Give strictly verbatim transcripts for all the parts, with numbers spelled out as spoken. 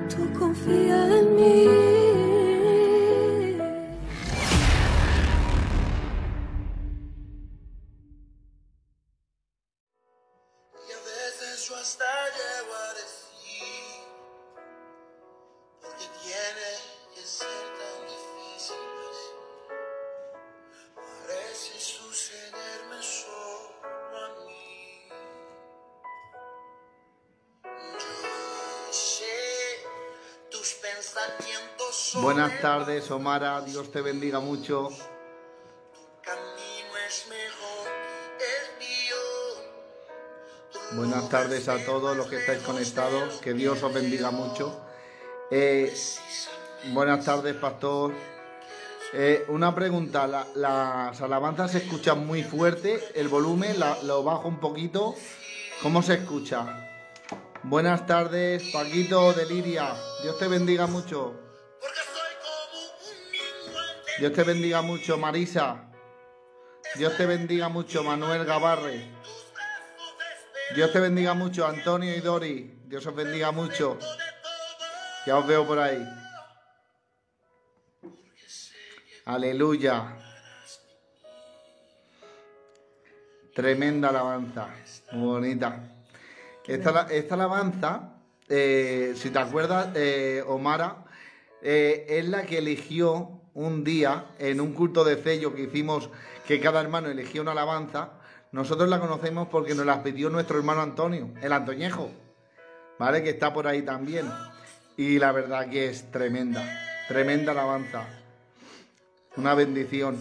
tú confía en mí. Y a veces yo hasta llego a decir, porque tiene que ser tan difícil así. Parece sucederme solo a mí. Yo sé, tus pensamientos son Buenas tardes, Omara, Dios te bendiga mucho. tu camino es mejor que el mío. Tu Buenas tardes a todos los que estáis conectados, que Dios os bendiga mucho. Eh, buenas tardes, pastor. Eh, una pregunta, la- las alabanzas se escuchan muy fuerte, el volumen la- lo bajo un poquito, ¿cómo se escucha? Buenas tardes, Paquito de Liria, Dios te bendiga mucho. porque soy como un niño ante Dios te bendiga mucho, Marisa. Dios te bendiga mucho, Manuel Gabarre. tus brazos de Dios te bendiga mucho, Antonio y Dori. Dios os bendiga mucho. de todo. Ya os veo por ahí. Aleluya. Tremenda alabanza. Muy bonita. Esta, la- esta alabanza, eh, si te acuerdas, eh, Omara, eh, es la que eligió un día en un culto de sello que hicimos, que cada hermano elegía una alabanza. Nosotros la conocemos porque nos la pidió nuestro hermano Antonio, el Antoñejo, ¿vale? Que está por ahí también. Y la verdad que es tremenda, tremenda alabanza. Una bendición.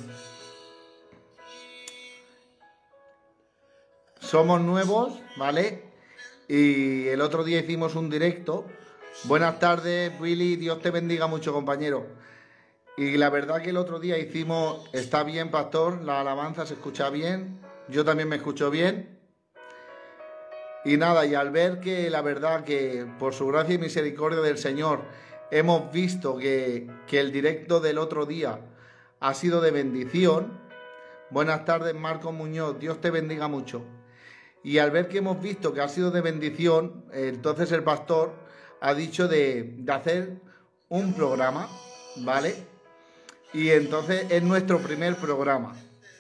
Somos nuevos, ¿vale? Y el otro día hicimos un directo. Buenas tardes, Willy, Dios te bendiga mucho, compañero. Y la verdad que el otro día hicimos, está bien, pastor, la alabanza se escucha bien. Yo también me escucho bien. Y nada, y al ver que la verdad que por su gracia y misericordia del Señor hemos visto que, que el directo del otro día ha sido de bendición. Buenas tardes, Marco Muñoz, Dios te bendiga mucho. Y al ver que hemos visto que ha sido de bendición, entonces el pastor ha dicho de, de hacer un programa, ¿vale? Y entonces es nuestro primer programa.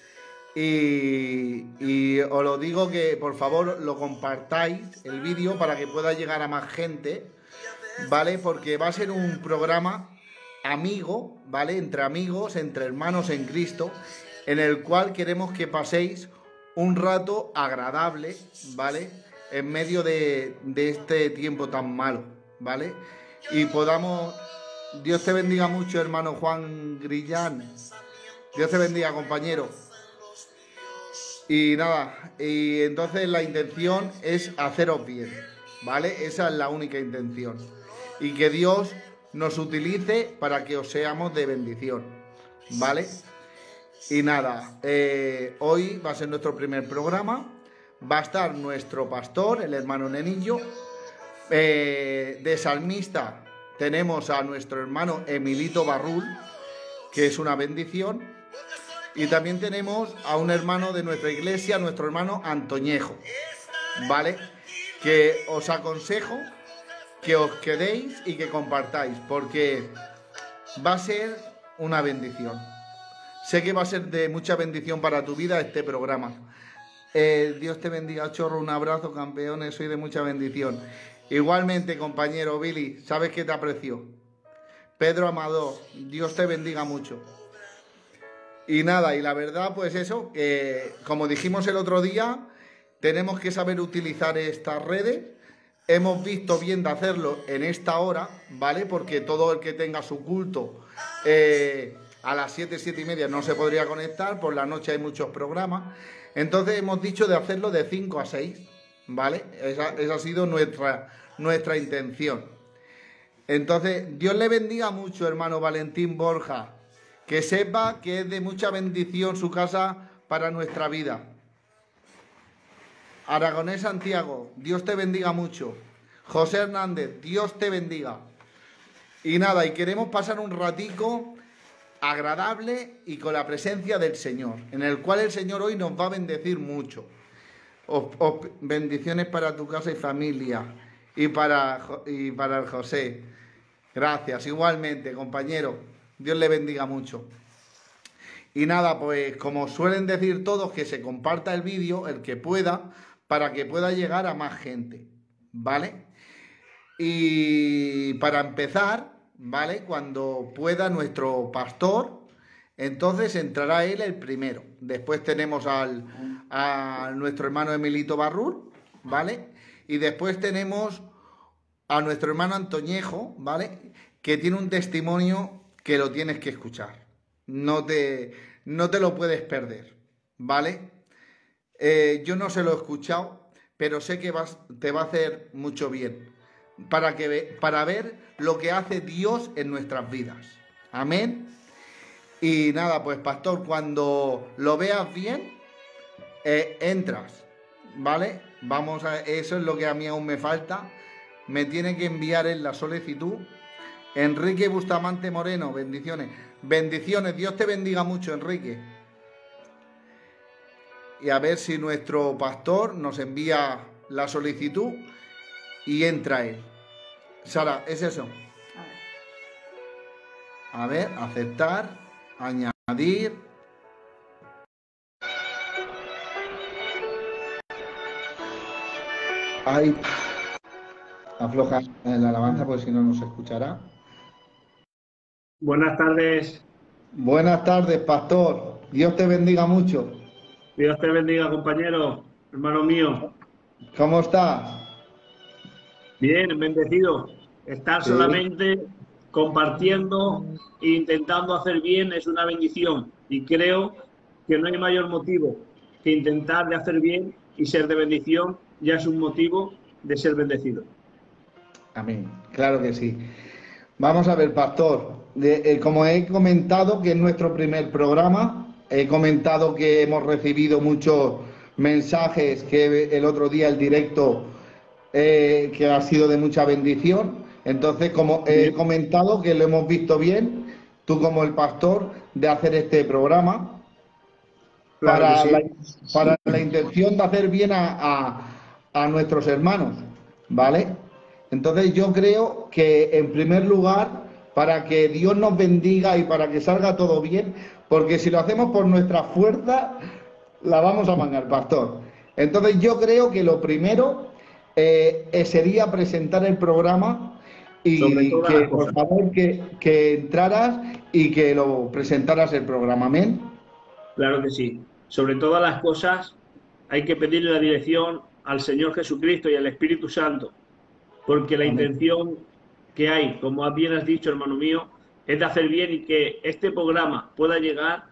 Y, y os lo digo que por favor lo compartáis el vídeo para que pueda llegar a más gente, ¿vale? Porque va a ser un programa amigo, ¿vale? Entre amigos, entre hermanos en Cristo, en el cual queremos que paséis un rato agradable, ¿vale? En medio de, de este tiempo tan malo, ¿vale? Y podamos... Dios te bendiga mucho, hermano Juan Grillán. Dios te bendiga, compañero. Y nada, y entonces la intención es haceros bien, ¿vale? Esa es la única intención. Y que Dios nos utilice para que os seamos de bendición, ¿vale? Y nada, eh, hoy va a ser nuestro primer programa. Va a estar nuestro pastor, el hermano Nenillo. Eh, de salmista tenemos a nuestro hermano Emilito Barrul, que es una bendición. Y también tenemos a un hermano de nuestra iglesia, nuestro hermano Antoñejo, ¿vale? Que os aconsejo que os quedéis y que compartáis, porque va a ser una bendición. Sé que va a ser de mucha bendición para tu vida este programa. Eh, Dios te bendiga, Chorro, un abrazo, campeones, soy de mucha bendición. Igualmente, compañero Billy, sabes que te aprecio. Pedro Amador, Dios te bendiga mucho. Y nada, y la verdad, pues eso, que como dijimos el otro día, tenemos que saber utilizar estas redes. Hemos visto bien de hacerlo en esta hora, ¿vale? Porque todo el que tenga su culto eh, a las siete, siete y media no se podría conectar, por la noche hay muchos programas. Entonces hemos dicho de hacerlo de cinco a seis, ¿vale? Esa, esa ha sido nuestra, nuestra intención. Entonces, Dios le bendiga mucho, hermano Valentín Borja. Que sepa que es de mucha bendición su casa para nuestra vida. Aragonés Santiago, Dios te bendiga mucho. José Hernández, Dios te bendiga. Y nada, y queremos pasar un ratico agradable y con la presencia del Señor, en el cual el Señor hoy nos va a bendecir mucho. Os, os, bendiciones para tu casa y familia, y para, y para el José. Gracias, igualmente, compañero. Dios le bendiga mucho. Y nada, pues como suelen decir todos, que se comparta el vídeo, el que pueda, para que pueda llegar a más gente, ¿vale? Y para empezar, ¿vale? Cuando pueda nuestro pastor, entonces entrará él el primero. Después tenemos al, a nuestro hermano Emilito Barrur, ¿vale? Y después tenemos a nuestro hermano Antoñejo, ¿vale? Que tiene un testimonio que lo tienes que escuchar. No te, no te lo puedes perder, ¿vale? Eh, yo no se lo he escuchado, pero sé que vas, te va a hacer mucho bien para, que, para ver lo que hace Dios en nuestras vidas. Amén. Y nada, pues pastor, cuando lo veas bien, eh, entras, ¿vale? Vamos a, eso es lo que a mí aún me falta. Me tiene que enviar en la solicitud. Enrique Bustamante Moreno, bendiciones. Bendiciones, Dios te bendiga mucho, Enrique. Y a ver si nuestro pastor nos envía la solicitud y entra él. Sara, ¿es eso? A ver, aceptar, añadir. Ay, afloja la alabanza porque si no, no se escuchará. Buenas tardes. Buenas tardes, pastor. Dios te bendiga mucho. Dios te bendiga, compañero, hermano mío. ¿Cómo estás? Bien, bendecido. Estar Sí. solamente compartiendo e intentando hacer bien es una bendición. Y creo que no hay mayor motivo que intentar de hacer bien y ser de bendición. Ya es un motivo de ser bendecido. Amén. Claro que sí. Vamos a ver, pastor. De, eh, como he comentado que es nuestro primer programa, he comentado que hemos recibido muchos mensajes, que el otro día el directo eh, que ha sido de mucha bendición. Entonces, como he comentado que lo hemos visto bien, tú como el pastor, de hacer este programa Claro para, que sí. la, para la intención de hacer bien a, a, a nuestros hermanos, ¿vale? Entonces yo creo que en primer lugar, para que Dios nos bendiga y para que salga todo bien, porque si lo hacemos por nuestra fuerza, la vamos a mangar, pastor. Entonces yo creo que lo primero eh, eh, sería presentar el programa Sobre y todas que, las por cosas. favor, que, que entraras y que lo presentaras el programa. Amén. Claro que sí. Sobre todas las cosas hay que pedirle la dirección al Señor Jesucristo y al Espíritu Santo, porque la Amén. intención que hay, como bien has dicho, hermano mío, es de hacer bien y que este programa pueda llegar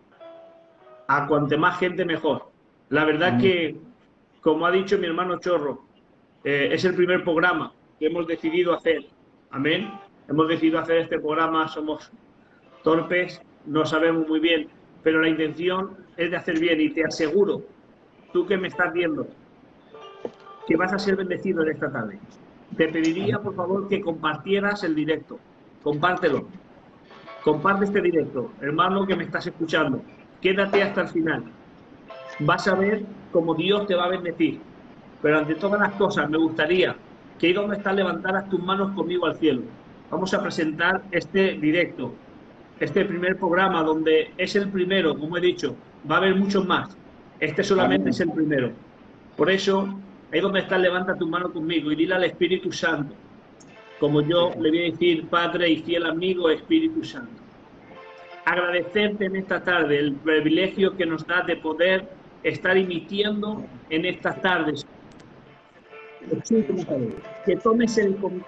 a cuanta más gente mejor. La verdad Amén. que, como ha dicho mi hermano Chorro, eh, es el primer programa que hemos decidido hacer. Amén. Hemos decidido hacer este programa, somos torpes, no sabemos muy bien, pero la intención es de hacer bien y te aseguro, tú que me estás viendo, que vas a ser bendecido en esta tarde. Te pediría, por favor, que compartieras el directo. Compártelo. Comparte este directo. Hermano que me estás escuchando, quédate hasta el final. Vas a ver cómo Dios te va a bendecir. Pero ante todas las cosas, me gustaría que ahí donde estás levantaras tus manos conmigo al cielo. Vamos a presentar este directo, este primer programa, donde es el primero, como he dicho, va a haber muchos más. Este solamente Amén. es el primero. Por eso, ahí donde estás, levanta tu mano conmigo y dile al Espíritu Santo, como yo le voy a decir, Padre y fiel amigo, Espíritu Santo. Agradecerte en esta tarde el privilegio que nos da de poder estar emitiendo en estas tardes. Que tomes el control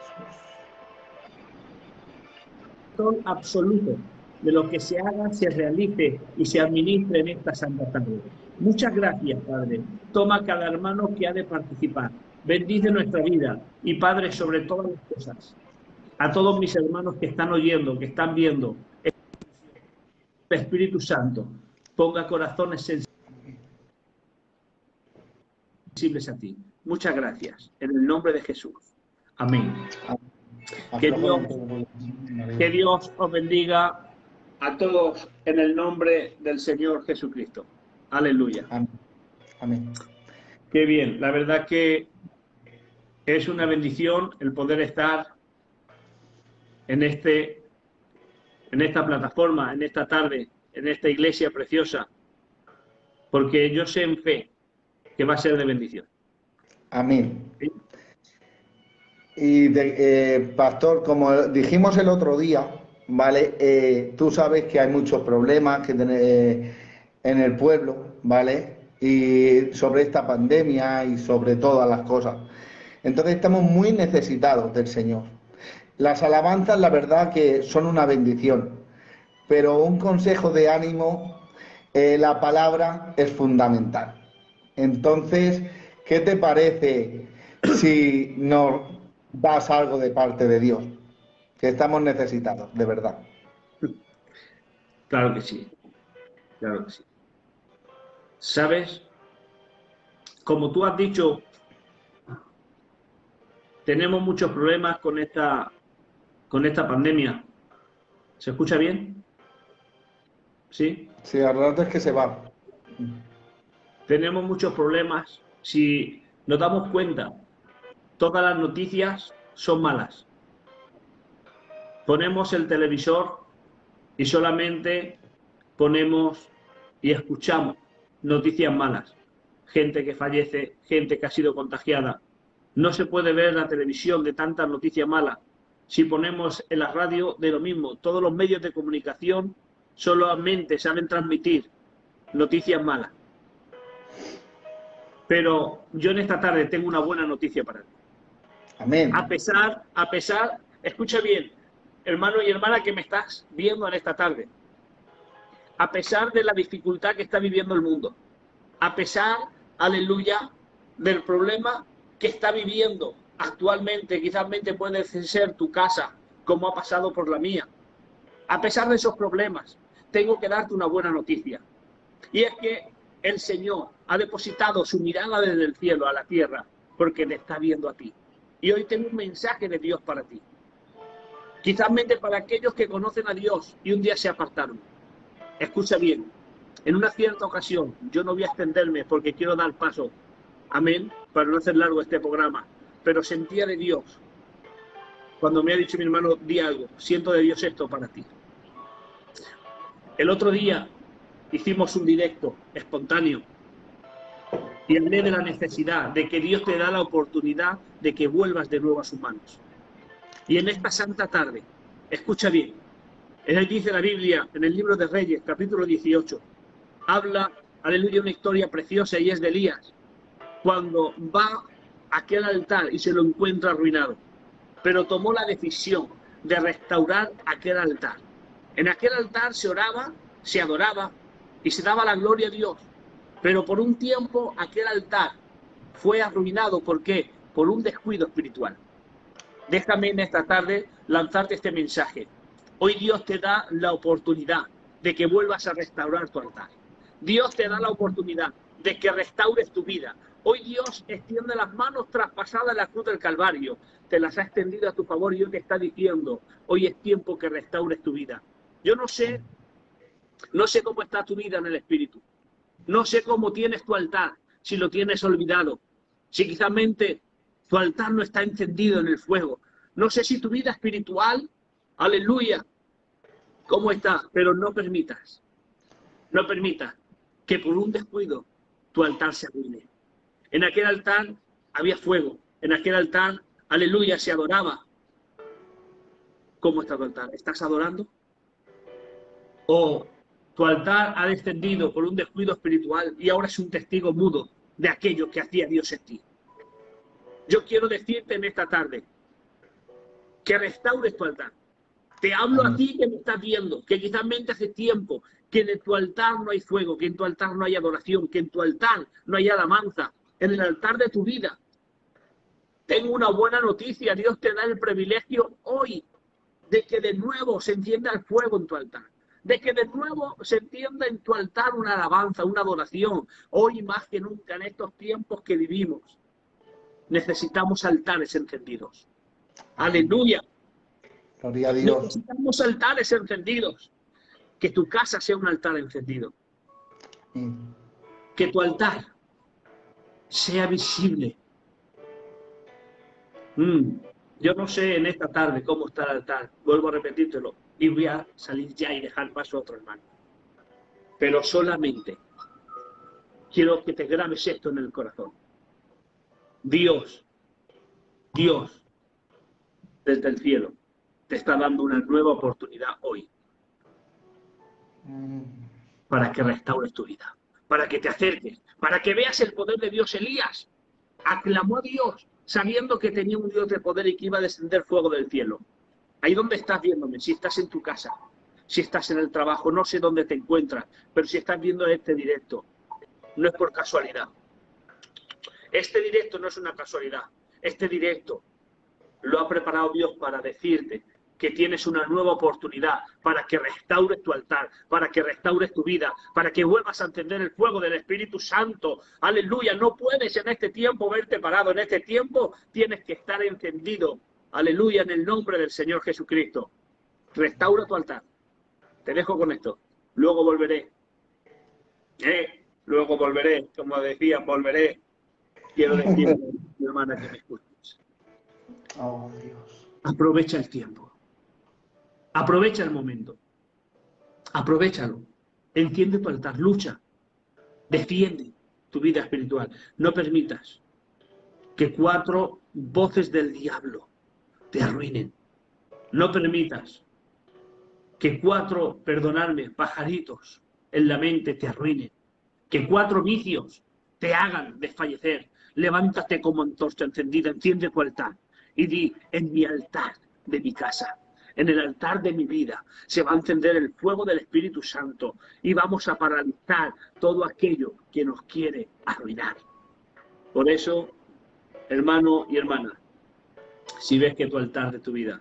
absoluto de lo que se haga, se realice y se administre en esta santa tarde. Muchas gracias, Padre. Toma cada hermano que ha de participar. Bendice nuestra vida y, Padre, sobre todas las cosas, a todos mis hermanos que están oyendo, que están viendo, el Espíritu Santo ponga corazones sensibles a ti. Muchas gracias. En el nombre de Jesús. Amén. Que Dios, que Dios os bendiga a todos en el nombre del Señor Jesucristo. Aleluya. Amén. Amén. Qué bien. La verdad que es una bendición el poder estar en, este, en esta plataforma, en esta tarde, en esta iglesia preciosa, porque yo sé en fe que va a ser de bendición. Amén. ¿Sí? Y, de, eh, pastor, como dijimos el otro día, ¿vale? Eh, tú sabes que hay muchos problemas que tiene, eh, en el pueblo, ¿vale? Y sobre esta pandemia y sobre todas las cosas. Entonces estamos muy necesitados del Señor. Las alabanzas, la verdad que son una bendición, pero un consejo de ánimo, eh, la palabra es fundamental. Entonces, ¿qué te parece si nos das algo de parte de Dios? Que estamos necesitados, de verdad. Claro que sí, claro que sí. ¿Sabes? Como tú has dicho, tenemos muchos problemas con esta, con esta pandemia. ¿Se escucha bien? ¿Sí? Sí, al rato es que se va. Tenemos muchos problemas. Si nos damos cuenta, todas las noticias son malas. Ponemos el televisor y solamente ponemos y escuchamos noticias malas. Gente que fallece, gente que ha sido contagiada. No se puede ver la televisión de tantas noticias malas. Si ponemos en la radio, de lo mismo. Todos los medios de comunicación solamente saben transmitir noticias malas. Pero yo en esta tarde tengo una buena noticia para ti. Amén. A pesar, a pesar, escucha bien, hermano y hermana que me estás viendo en esta tarde, a pesar de la dificultad que está viviendo el mundo, a pesar, aleluya, del problema que está viviendo actualmente, quizás puede ser tu casa, como ha pasado por la mía, a pesar de esos problemas, tengo que darte una buena noticia. Y es que el Señor ha depositado su mirada desde el cielo a la tierra, porque te está viendo a ti. Y hoy tengo un mensaje de Dios para ti. Quizás para aquellos que conocen a Dios y un día se apartaron. Escucha bien, en una cierta ocasión, yo no voy a extenderme porque quiero dar paso, amén, para no hacer largo este programa, pero sentía de Dios, cuando me ha dicho mi hermano, di algo, siento de Dios esto para ti. El otro día hicimos un directo espontáneo y hablé de la necesidad de que Dios te da la oportunidad de que vuelvas de nuevo a sus manos. Y en esta santa tarde, escucha bien, en el dice la Biblia, en el libro de Reyes, capítulo dieciocho, habla, aleluya, una historia preciosa y es de Elías, cuando va a aquel altar y se lo encuentra arruinado, pero tomó la decisión de restaurar aquel altar. En aquel altar se oraba, se adoraba y se daba la gloria a Dios, pero por un tiempo aquel altar fue arruinado. ¿Por qué? Por un descuido espiritual. Déjame en esta tarde lanzarte este mensaje. Hoy Dios te da la oportunidad de que vuelvas a restaurar tu altar. Dios te da la oportunidad de que restaures tu vida. Hoy Dios extiende las manos traspasadas en la cruz del Calvario. Te las ha extendido a tu favor y hoy te está diciendo, hoy es tiempo que restaures tu vida. Yo no sé, no sé cómo está tu vida en el Espíritu. No sé cómo tienes tu altar, si lo tienes olvidado. Si quizás tu altar no está encendido en el fuego. No sé si tu vida espiritual, aleluya, cómo está, pero no permitas, no permitas que por un descuido tu altar se arruine. En aquel altar había fuego, en aquel altar, aleluya, se adoraba. ¿Cómo está tu altar? ¿Estás adorando? ¿O tu altar ha descendido por un descuido espiritual y ahora es un testigo mudo de aquello que hacía Dios en ti? Yo quiero decirte en esta tarde que restaures tu altar. Te hablo a ti que me estás viendo, que quizás hace tiempo que en tu altar no hay fuego, que en tu altar no hay adoración, que en tu altar no hay alabanza, en el altar de tu vida. Tengo una buena noticia, Dios te da el privilegio hoy de que de nuevo se encienda el fuego en tu altar, de que de nuevo se encienda en tu altar una alabanza, una adoración. Hoy más que nunca en estos tiempos que vivimos, necesitamos altares encendidos. Aleluya. Gloria a Dios. Necesitamos altares encendidos. Que tu casa sea un altar encendido. Mm. Que tu altar sea visible. Mm. Yo no sé en esta tarde cómo está el altar, vuelvo a repetírtelo, y voy a salir ya y dejar paso a otro hermano. Pero solamente quiero que te grabes esto en el corazón. Dios, Dios, desde el cielo, te está dando una nueva oportunidad hoy para que restaures tu vida, para que te acerques, para que veas el poder de Dios. Elías aclamó a Dios sabiendo que tenía un Dios de poder y que iba a descender fuego del cielo. Ahí donde estás viéndome, si estás en tu casa, si estás en el trabajo, no sé dónde te encuentras, pero si estás viendo este directo, no es por casualidad. Este directo no es una casualidad. Este directo lo ha preparado Dios para decirte que tienes una nueva oportunidad para que restaures tu altar, para que restaures tu vida, para que vuelvas a encender el fuego del Espíritu Santo. Aleluya, no puedes en este tiempo verte parado, en este tiempo tienes que estar encendido. Aleluya, en el nombre del Señor Jesucristo. Restaura tu altar. Te dejo con esto. Luego volveré. ¿Eh? Luego volveré, como decía, volveré. Quiero decirle, mi hermana, que me escuches. Oh, Dios. Aprovecha el tiempo. Aprovecha el momento. Aprovechalo. Enciende tu altar. Lucha. Defiende tu vida espiritual. No permitas que cuatro voces del diablo te arruinen. No permitas que cuatro, perdonadme, pajaritos en la mente te arruinen. Que cuatro vicios te hagan desfallecer. Levántate como antorcha encendida, enciende tu altar y di: en mi altar de mi casa, en el altar de mi vida, se va a encender el fuego del Espíritu Santo y vamos a paralizar todo aquello que nos quiere arruinar. Por eso, hermano y hermana, si ves que tu altar de tu vida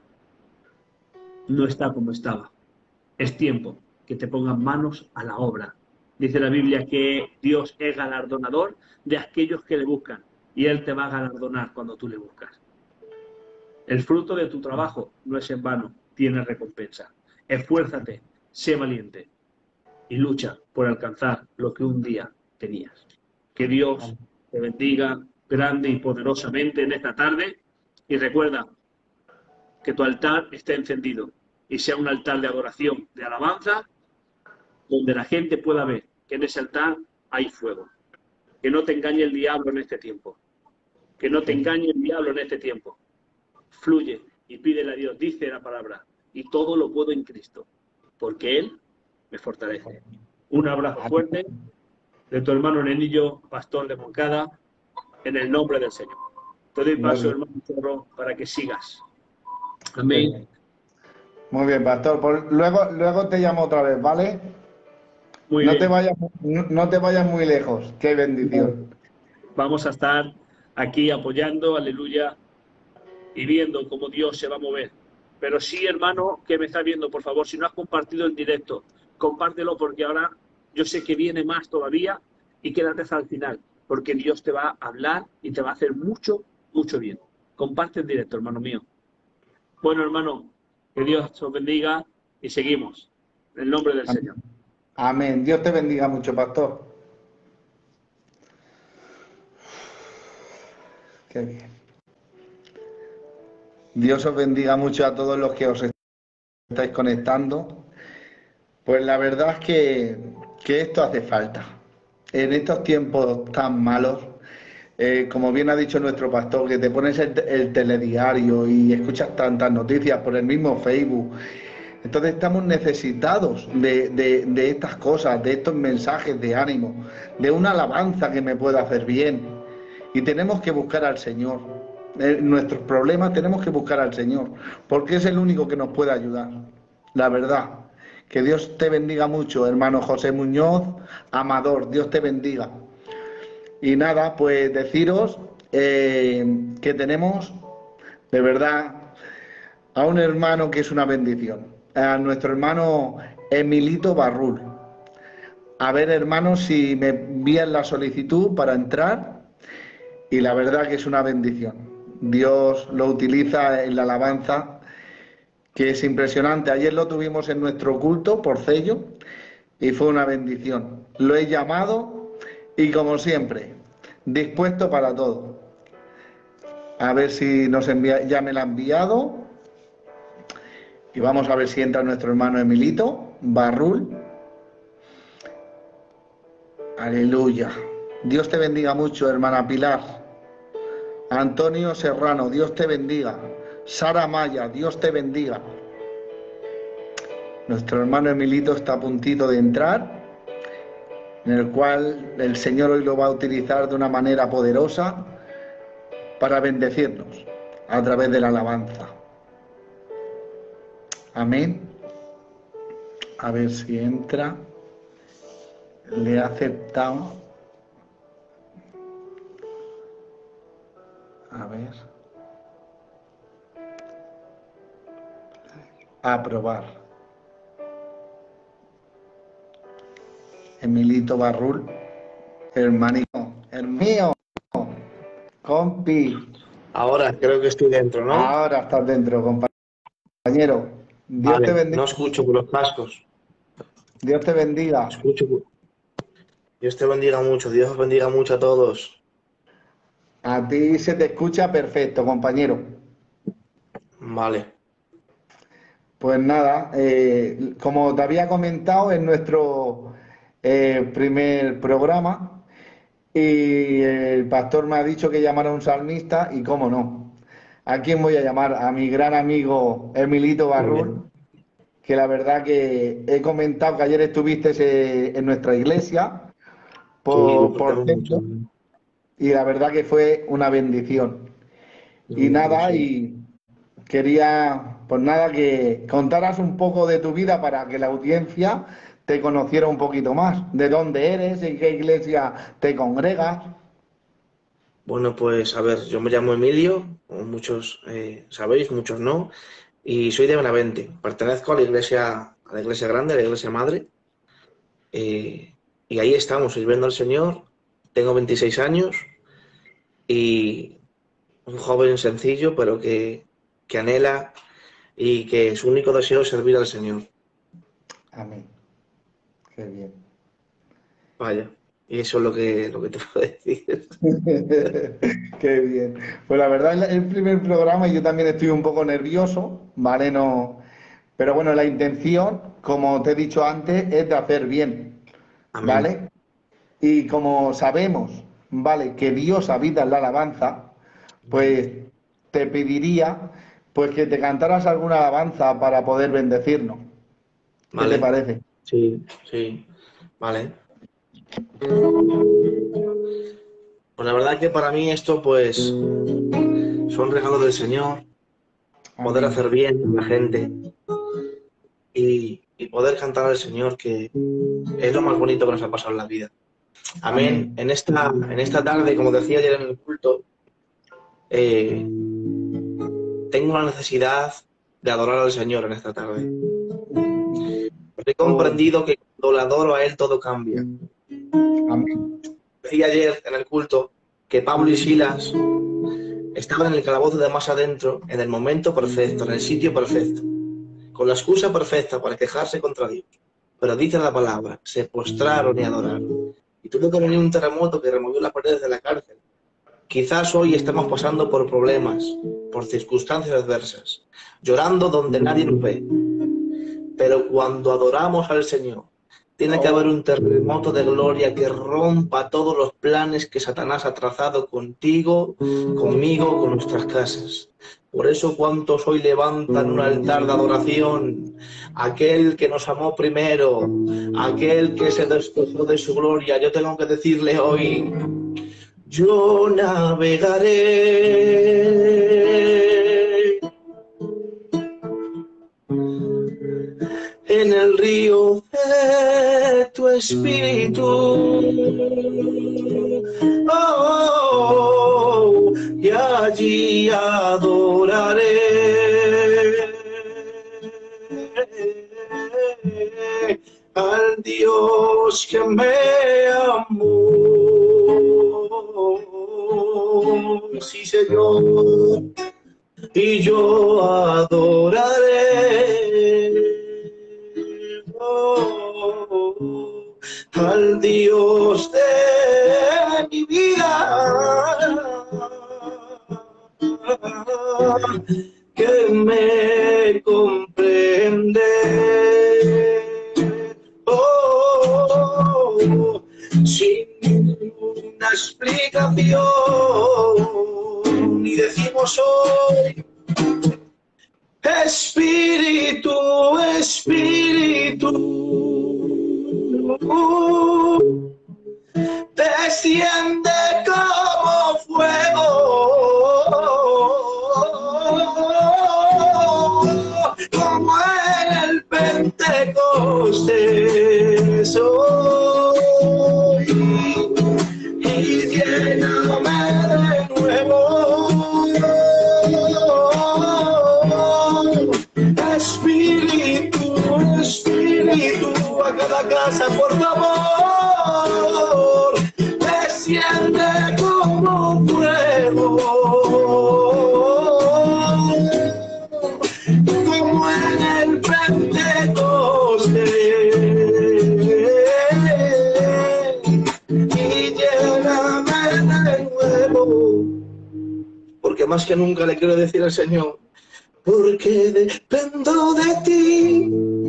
no está como estaba, es tiempo que te pongas manos a la obra. Dice la Biblia que Dios es galardonador de aquellos que le buscan y Él te va a galardonar cuando tú le buscas. El fruto de tu trabajo no es en vano, tiene recompensa. Esfuérzate, sé valiente y lucha por alcanzar lo que un día tenías. Que Dios te bendiga grande y poderosamente en esta tarde y recuerda que tu altar esté encendido y sea un altar de adoración, de alabanza, donde la gente pueda ver que en ese altar hay fuego. Que no te engañe el diablo en este tiempo. Que no te engañe el diablo en este tiempo. Fluye y pídele a Dios, dice la palabra, y todo lo puedo en Cristo, porque Él me fortalece. Un abrazo fuerte de tu hermano Nenillo, pastor de Moncada, en el nombre del Señor. Te doy paso, hermano Chorro, para que sigas. Amén. Muy bien, pastor. Pues luego, luego te llamo otra vez, ¿vale? Muy no bien. te vayas, no, no te vayas muy lejos. Qué bendición. Vamos a estar aquí apoyando, aleluya, y viendo cómo Dios se va a mover. Pero sí, hermano, que me está viendo, por favor, si no has compartido el directo, compártelo, porque ahora yo sé que viene más todavía, y quédate hasta el final, porque Dios te va a hablar y te va a hacer mucho, mucho bien. Comparte el directo, hermano mío. Bueno, hermano, que Dios os bendiga y seguimos. En el nombre del Amén. Señor. Amén. Dios te bendiga mucho, pastor. Qué bien. Dios os bendiga mucho a todos los que os estáis conectando. Pues la verdad es que, que esto hace falta. En estos tiempos tan malos, eh, como bien ha dicho nuestro pastor, que te pones el, el telediario y escuchas tantas noticias por el mismo Facebook. Entonces estamos necesitados de, de, de estas cosas, de estos mensajes de ánimo, de una alabanza que me pueda hacer bien. Y tenemos que buscar al Señor. En nuestros problemas tenemos que buscar al Señor, porque es el único que nos puede ayudar. La verdad. Que Dios te bendiga mucho, hermano José Muñoz, Amador. Dios te bendiga. Y nada, pues deciros eh, que tenemos, de verdad, a un hermano que es una bendición. A nuestro hermano Emilito Barrul. A ver, hermano, si me envían la solicitud para entrar. Y la verdad que es una bendición. Dios lo utiliza en la alabanza, que es impresionante. Ayer lo tuvimos en nuestro culto por sello y fue una bendición. Lo he llamado y, como siempre, dispuesto para todo. A ver si nos envía, ya me la ha enviado. Y vamos a ver si entra nuestro hermano Emilito Barrul. Aleluya. Dios te bendiga mucho, hermana Pilar. Antonio Serrano, Dios te bendiga. Sara Maya, Dios te bendiga. Nuestro hermano Emilito está a puntito de entrar, en el cual el Señor hoy lo va a utilizar de una manera poderosa para bendecirnos a través de la alabanza. Amén. A ver si entra. Le he aceptado. A ver. Aprobar. Emilito Barrul, hermanito, el mío, compi. Ahora creo que estoy dentro, ¿no? Ahora estás dentro, compañero. Dios Vale, te bendiga. no escucho por los cascos. Dios te bendiga. Escucho por... Dios te bendiga mucho, Dios os bendiga mucho a todos. A ti se te escucha perfecto, compañero. Vale. Pues nada, eh, como te había comentado en nuestro eh, primer programa, y el pastor me ha dicho que llamara a un salmista, y cómo no. ¿A quién voy a llamar? A mi gran amigo Emilito Barrul, que la verdad que he comentado que ayer estuviste eh, en nuestra iglesia por, Sí, por dentro, y la verdad que fue una bendición. Y nada, y quería, pues nada, que contaras un poco de tu vida para que la audiencia te conociera un poquito más. ¿De dónde eres? ¿En qué iglesia te congregas? Bueno, pues a ver, yo me llamo Emilio, como muchos eh, sabéis, muchos no, y soy de Benavente. Pertenezco a la iglesia, a la iglesia grande, a la iglesia madre, eh, y ahí estamos, sirviendo al Señor. Tengo veintiséis años y un joven sencillo, pero que, que anhela y que su único deseo es servir al Señor. Amén. Qué bien. Vaya, y eso es lo que, lo que te puedo decir. Qué bien. Pues la verdad, el primer programa yo también estoy un poco nervioso, ¿vale? No, pero bueno, la intención, como te he dicho antes, es de hacer bien, Amén. ¿vale? Y como sabemos, ¿vale?, que Dios habita en la alabanza, pues te pediría pues que te cantaras alguna alabanza para poder bendecirnos. ¿Qué Vale. te parece? Sí, sí, vale. Pues la verdad que para mí esto pues son regalos del Señor, poder Amén. hacer bien a la gente y, y poder cantar al Señor, que es lo más bonito que nos ha pasado en la vida. Amén. Amén. En esta, en esta tarde, como decía ayer en el culto, eh, tengo la necesidad de adorar al Señor en esta tarde. He comprendido que cuando le adoro a Él todo cambia. Amén. Decía ayer en el culto que Pablo y Silas estaban en el calabozo de más adentro, en el momento perfecto, en el sitio perfecto, con la excusa perfecta para quejarse contra Dios. Pero dice la palabra, se postraron y adoraron. Y tuvo que venir un terremoto que removió las paredes de la cárcel. Quizás hoy estemos pasando por problemas, por circunstancias adversas, llorando donde nadie nos ve. Pero cuando adoramos al Señor, tiene que haber un terremoto de gloria que rompa todos los planes que Satanás ha trazado contigo, conmigo, con nuestras casas. Por eso, ¿cuántos hoy levantan un altar de adoración? Aquel que nos amó primero, aquel que se despojó de su gloria. Yo tengo que decirle hoy, yo navegaré en el río de tu espíritu, oh, y allí adoraré al Dios que me amó. Sí, Señor, y yo adoraré oh, al Dios de mi vida. que me comprende. Oh, sin ninguna explicación, y decimos hoy: Espíritu, Espíritu, desciende como fuego, como en el Pentecostés hoy, y lléname de nuevo. Espíritu, Espíritu, a cada casa, por favor, desciende como fuego, como en el Pentecostés, y lléname de nuevo, porque más que nunca le quiero decir al Señor: porque dependo de ti.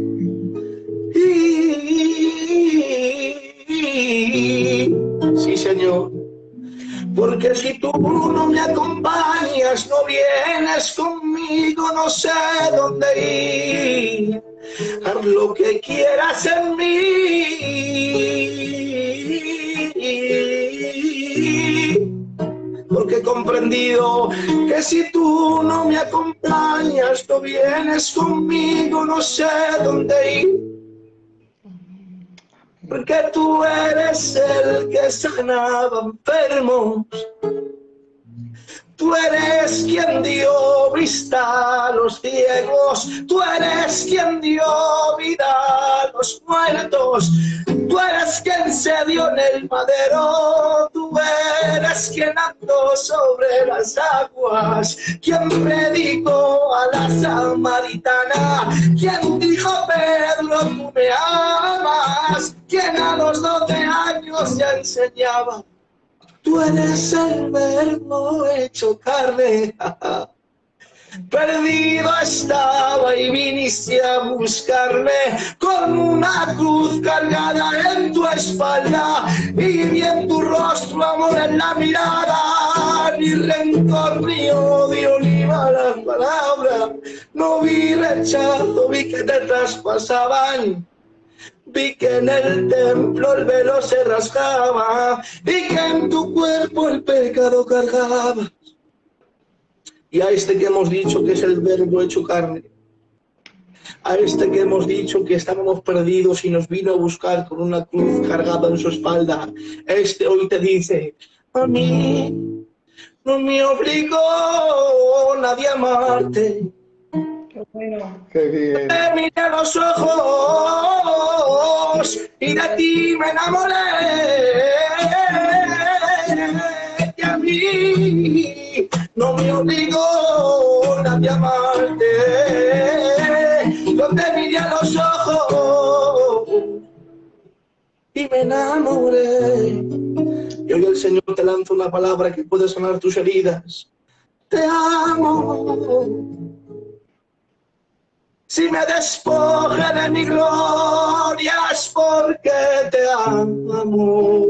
Sí, Señor. Porque si tú no me acompañas, no vienes conmigo, no sé dónde ir. Haz lo que quieras en mí. Porque he comprendido que si tú no me acompañas, no vienes conmigo, no sé dónde ir. Porque tú eres el que sanaba enfermos. Tú eres quien dio vista a los ciegos. Tú eres quien dio vida a los muertos. Tú eres quien se dio en el madero. Tú eres quien andó sobre las aguas. Quien predicó a la samaritana. Quien dijo: Pedro, tú me amas. Quien a los doce años ya enseñaba: tú eres el verbo hecho carne. Perdido estaba y viniste a buscarme con una cruz cargada en tu espalda, y vi en tu rostro amor en la mirada, ni rencor ni odio ni malas palabras. No vi rechazo, vi que te traspasaban. Vi que en el templo el velo se rasgaba y que en tu cuerpo el pecado cargaba. Y a este que hemos dicho que es el verbo hecho carne, a este que hemos dicho que estábamos perdidos y nos vino a buscar con una cruz cargada en su espalda, este hoy te dice: a mí no me obligó nadie a amarte. Qué bueno. Qué bien. Te miré a los ojos y de ti me enamoré. Y a mí no me obligó nadie a amarte. Yo te miré a los ojos y me enamoré. Y hoy el Señor te lanza una palabra que puede sanar tus heridas. Te amo. Si me despoje de mi gloria es porque te amo.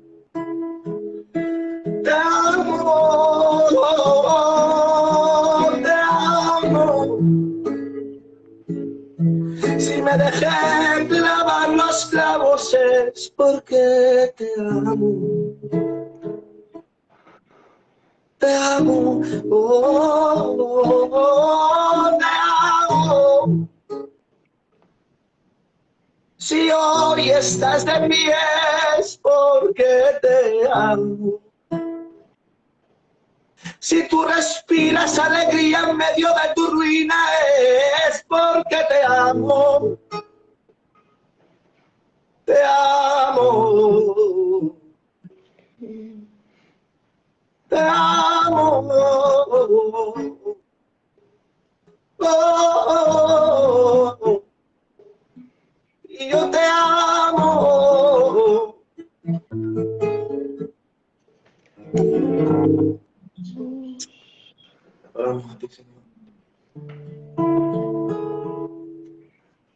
Te amo, te amo. Si me dejé clavar los clavos es porque te amo. Te amo, oh, oh, oh, te amo. Si hoy estás de pie es porque te amo. Si tú respiras alegría en medio de tu ruina es porque te amo. Te amo. Te amo. Oh, oh, oh. Y yo te amo. Oh,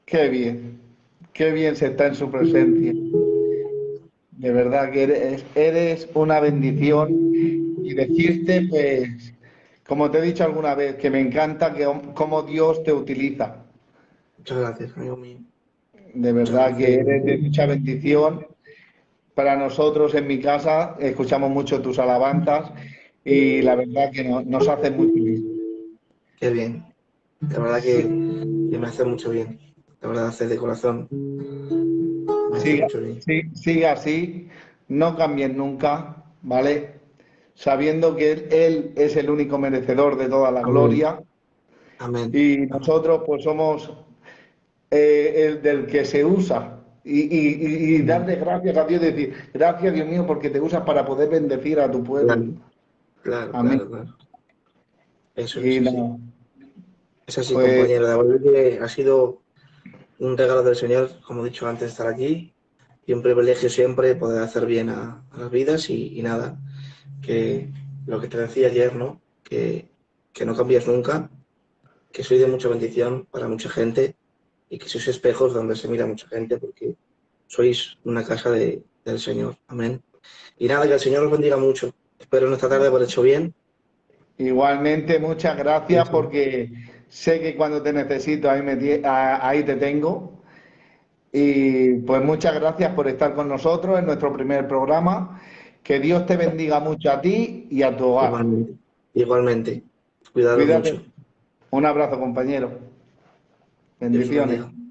Qué bien, qué bien se está en su presencia. De verdad que eres, eres una bendición y decirte, pues, como te he dicho alguna vez, que me encanta que, cómo Dios te utiliza. Muchas gracias, amigo mío. De Muchas verdad que gracias. eres de mucha bendición. Para nosotros en mi casa escuchamos mucho tus alabanzas y la verdad que no- nos hace muy feliz. Qué bien. La verdad que, que me hace mucho bien. La verdad, hace de corazón. Me hace Siga, mucho bien. sí, siga así, no cambies nunca, ¿vale? Sabiendo que él, él es el único merecedor de toda la Amén. gloria Amén. y Amén. nosotros pues somos eh, el del que se usa. Y, y- y Amén. darle gracias a Dios, decir, gracias Dios mío porque te usas para poder bendecir a tu pueblo. Claro, claro, Amén. claro, claro. Eso Y es así. nada, Es así, pues compañero. La verdad que ha sido un regalo del Señor, como he dicho antes, estar aquí. Y un privilegio siempre poder hacer bien a, a las vidas y, y nada, que lo que te decía ayer, ¿no? Que, que no cambies nunca, que soy de mucha bendición para mucha gente y que sois espejos donde se mira mucha gente porque sois una casa de, del Señor. Amén. Y nada, que el Señor os bendiga mucho. Espero en esta tarde haber hecho bien. igualmente muchas gracias Eso. porque sé que cuando te necesito ahí, me, tie- a- ahí te tengo. Y pues muchas gracias por estar con nosotros en nuestro primer programa. Que Dios te bendiga mucho a ti y a tu hogar. Igualmente. Igualmente. Cuidaros Cuídate. mucho. Un abrazo, compañero. Dios os Bendiciones. bendiga.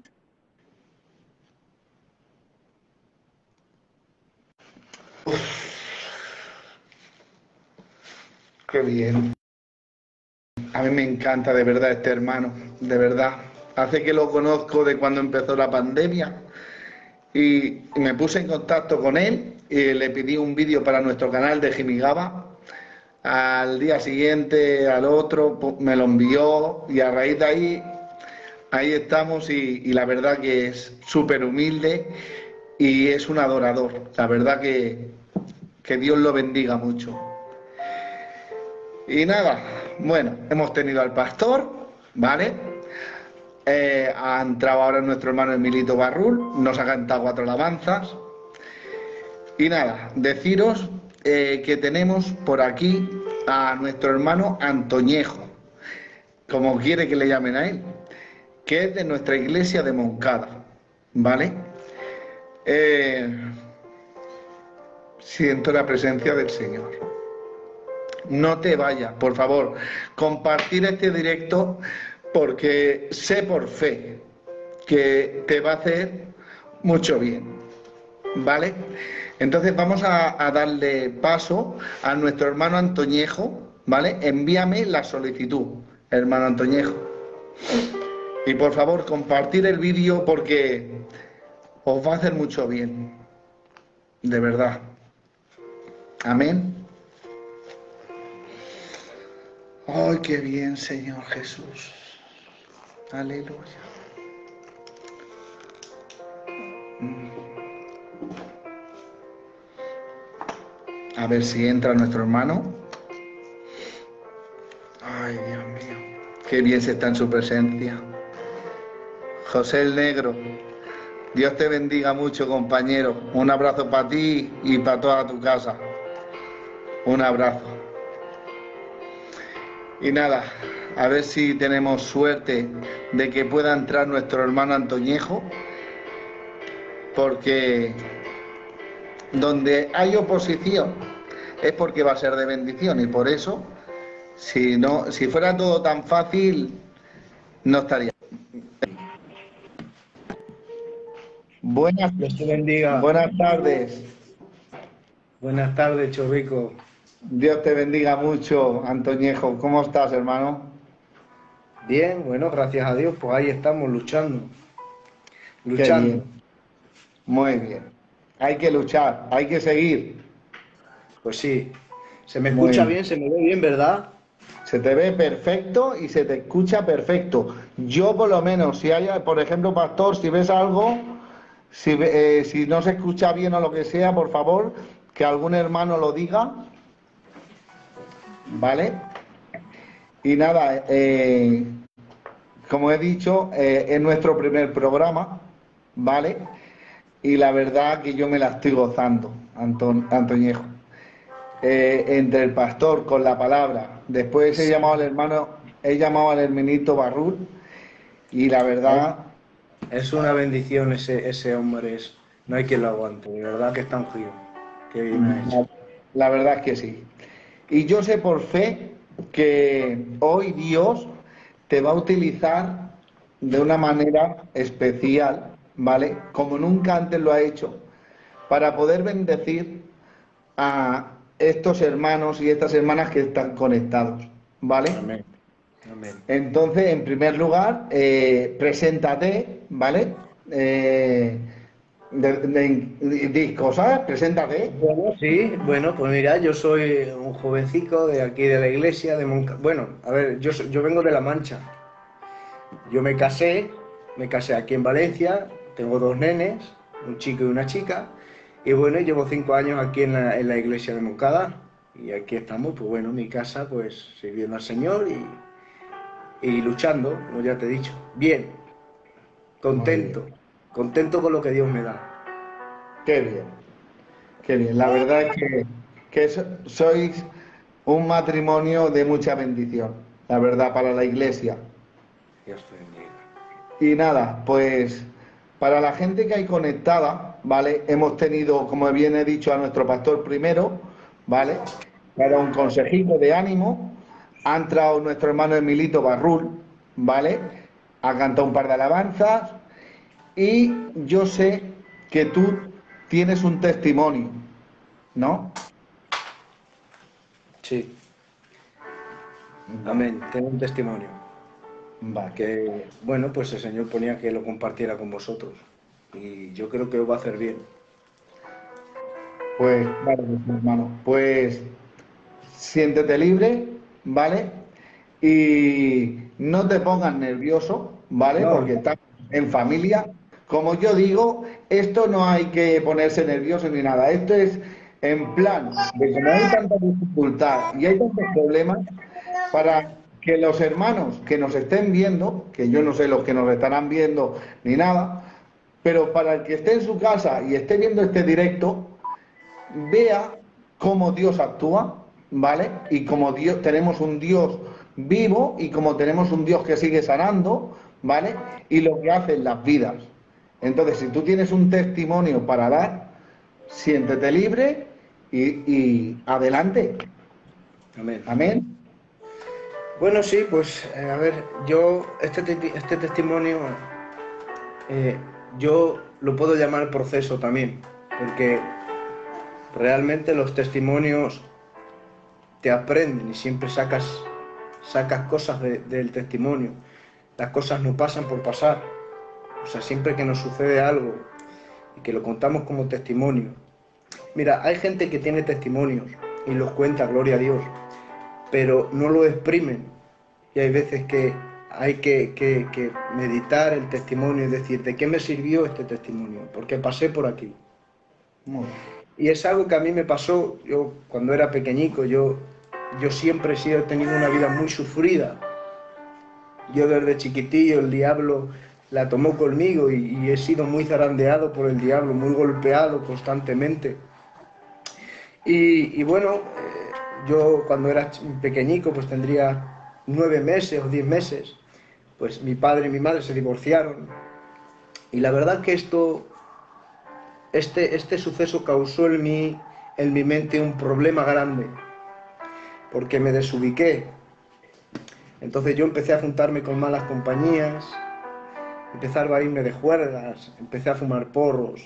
Qué bien. A mí me encanta de verdad este hermano, de verdad. Hace que lo conozco de cuando empezó la pandemia y me puse en contacto con él y le pedí un vídeo para nuestro canal de Jimigaba. Al día siguiente, al otro, pu- me lo envió y a raíz de ahí, ahí estamos y, y la verdad que es súper humilde y es un adorador. La verdad que, que Dios lo bendiga mucho. Y nada, bueno, hemos tenido al pastor, ¿vale? Eh, ha entrado ahora nuestro hermano Emilito Barrul, nos ha cantado cuatro alabanzas. Y nada, deciros eh, que tenemos por aquí a nuestro hermano Antoñejo, como quiere que le llamen a él, que es de nuestra iglesia de Moncada, ¿vale? Eh, siento la presencia del Señor. No te vayas, por favor, compartir este directo porque sé por fe que te va a hacer mucho bien, ¿vale? Entonces vamos a, a darle paso a nuestro hermano Antoñejo, ¿vale? Envíame la solicitud, hermano Antoñejo. Y por favor, compartir el vídeo porque os va a hacer mucho bien, de verdad. Amén. Ay, qué bien, Señor Jesús. Aleluya. A ver si entra nuestro hermano. Ay, Dios mío. Qué bien se está en su presencia. José el Negro. Dios te bendiga mucho, compañero. Un abrazo para ti y para toda tu casa. Un abrazo. Y nada, a ver si tenemos suerte de que pueda entrar nuestro hermano Antoñejo, porque donde hay oposición es porque va a ser de bendición y por eso, si no, si fuera todo tan fácil, no estaría. Buenas, Dios te bendiga. buenas tardes. Buenas tardes, Chorrico. Dios te bendiga mucho, Antoñejo. ¿Cómo estás, hermano? Bien, bueno, gracias a Dios, pues ahí estamos luchando. Qué Luchando. bien. Muy bien. Hay que luchar, hay que seguir. Pues sí. Se me Muy escucha bien. bien, se me ve bien, ¿verdad? Se te ve perfecto y se te escucha perfecto. Yo por lo menos, si hay, por ejemplo, pastor, si ves algo, si, ve- eh, si no se escucha bien o lo que sea, por favor, que algún hermano lo diga. ¿Vale? Y nada, eh, como he dicho, eh, es nuestro primer programa, ¿vale? Y la verdad que yo me la estoy gozando, Anton, Antoñejo. Eh, entre el pastor con la palabra, después he llamado al hermano, he llamado al hermanito Barrul, y la verdad... Es una bendición ese, ese hombre, es, no hay quien lo aguante, de verdad que está ungido. Qué bien ha hecho. La, la verdad es que sí. Y yo sé por fe que hoy Dios te va a utilizar de una manera especial, ¿vale? Como nunca antes lo ha hecho, para poder bendecir a estos hermanos y estas hermanas que están conectados, ¿vale? Amén. Amén. Entonces, en primer lugar, eh, preséntate, ¿vale? Eh, de, de, de, de cosas, preséntate. Bueno, sí, bueno, pues mira, yo soy un jovencico de aquí de la iglesia de Monca... Bueno, a ver, yo, yo vengo de La Mancha. Yo me casé, me casé aquí en Valencia, tengo dos nenes, un chico y una chica, y bueno, llevo cinco años aquí en la, en la iglesia de Moncada, y aquí estamos, pues bueno, en mi casa, pues sirviendo al Señor y, y luchando, como ya te he dicho. Bien, contento, bien. contento con lo que Dios me da. Qué bien, qué bien. La verdad es que, que sois un matrimonio de mucha bendición, la verdad, para la iglesia. Dios te bendiga. Y nada, pues para la gente que hay conectada, ¿vale? Hemos tenido, como bien he dicho, a nuestro pastor primero, ¿vale? Para un consejito de ánimo. Ha entrado nuestro hermano Emilito Barrul, ¿vale? Ha cantado un par de alabanzas. Y yo sé que tú tienes un testimonio, ¿no? Sí. Amén. Tengo un testimonio. Vale. Que, bueno, pues el Señor ponía que lo compartiera con vosotros. Y yo creo que os va a hacer bien. Pues, vale, hermano, pues siéntete libre, ¿vale? Y no te pongas nervioso, ¿vale? No. Porque estás en familia. Como yo digo, esto no hay que ponerse nervioso ni nada. Esto es en plan de como hay tanta dificultad y hay tantos problemas, para que los hermanos que nos estén viendo, que yo no sé los que nos estarán viendo ni nada, pero para el que esté en su casa y esté viendo este directo, vea cómo Dios actúa, ¿vale? Y como Dios, tenemos un Dios vivo y como tenemos un Dios que sigue sanando, ¿vale? Y lo que hace en las vidas. Entonces, si tú tienes un testimonio para dar, siéntete libre y, y adelante. Amén. Amén. Bueno, sí, pues eh, a ver, yo este, este testimonio, eh, yo lo puedo llamar proceso también, porque realmente los testimonios te aprenden y siempre sacas, sacas cosas de, del testimonio. Las cosas no pasan por pasar. O sea, siempre que nos sucede algo y que lo contamos como testimonio. Mira, hay gente que tiene testimonios y los cuenta, gloria a Dios, pero no lo exprimen. Y hay veces que hay que, que, que meditar el testimonio y decir, ¿de qué me sirvió este testimonio? Porque pasé por aquí. Y es algo que a mí me pasó, yo cuando era pequeñico, yo, yo siempre he sido, he tenido una vida muy sufrida. Yo desde chiquitillo el diablo la tomó conmigo y, y he sido muy zarandeado por el diablo, muy golpeado constantemente. Y, y bueno, eh, yo cuando era pequeñico, pues tendría nueve meses o diez meses, pues mi padre y mi madre se divorciaron. Y la verdad que esto, este, este suceso causó en mí, en mi mente un problema grande, porque me desubiqué. Entonces yo empecé a juntarme con malas compañías, empecé a irme de juergas, empecé a fumar porros.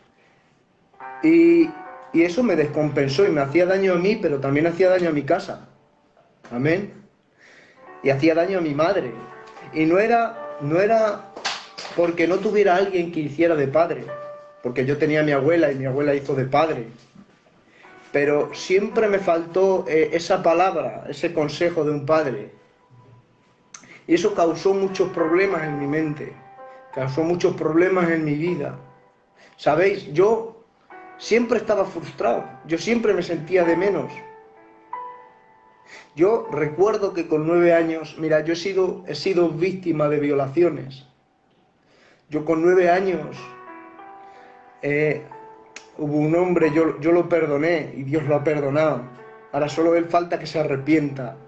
Y, y eso me descompensó y me hacía daño a mí, pero también hacía daño a mi casa. Amén. Y hacía daño a mi madre. Y no era, no era porque no tuviera alguien que hiciera de padre, porque yo tenía a mi abuela y mi abuela hizo de padre. Pero siempre me faltó eh, esa palabra, ese consejo de un padre. Y eso causó muchos problemas en mi mente, causó muchos problemas en mi vida. ¿Sabéis? Yo siempre estaba frustrado, yo siempre me sentía de menos. Yo recuerdo que con nueve años, mira, yo he sido, he sido víctima de violaciones. Yo con nueve años eh, hubo un hombre, yo, yo lo perdoné y Dios lo ha perdonado. Ahora solo él falta que se arrepienta.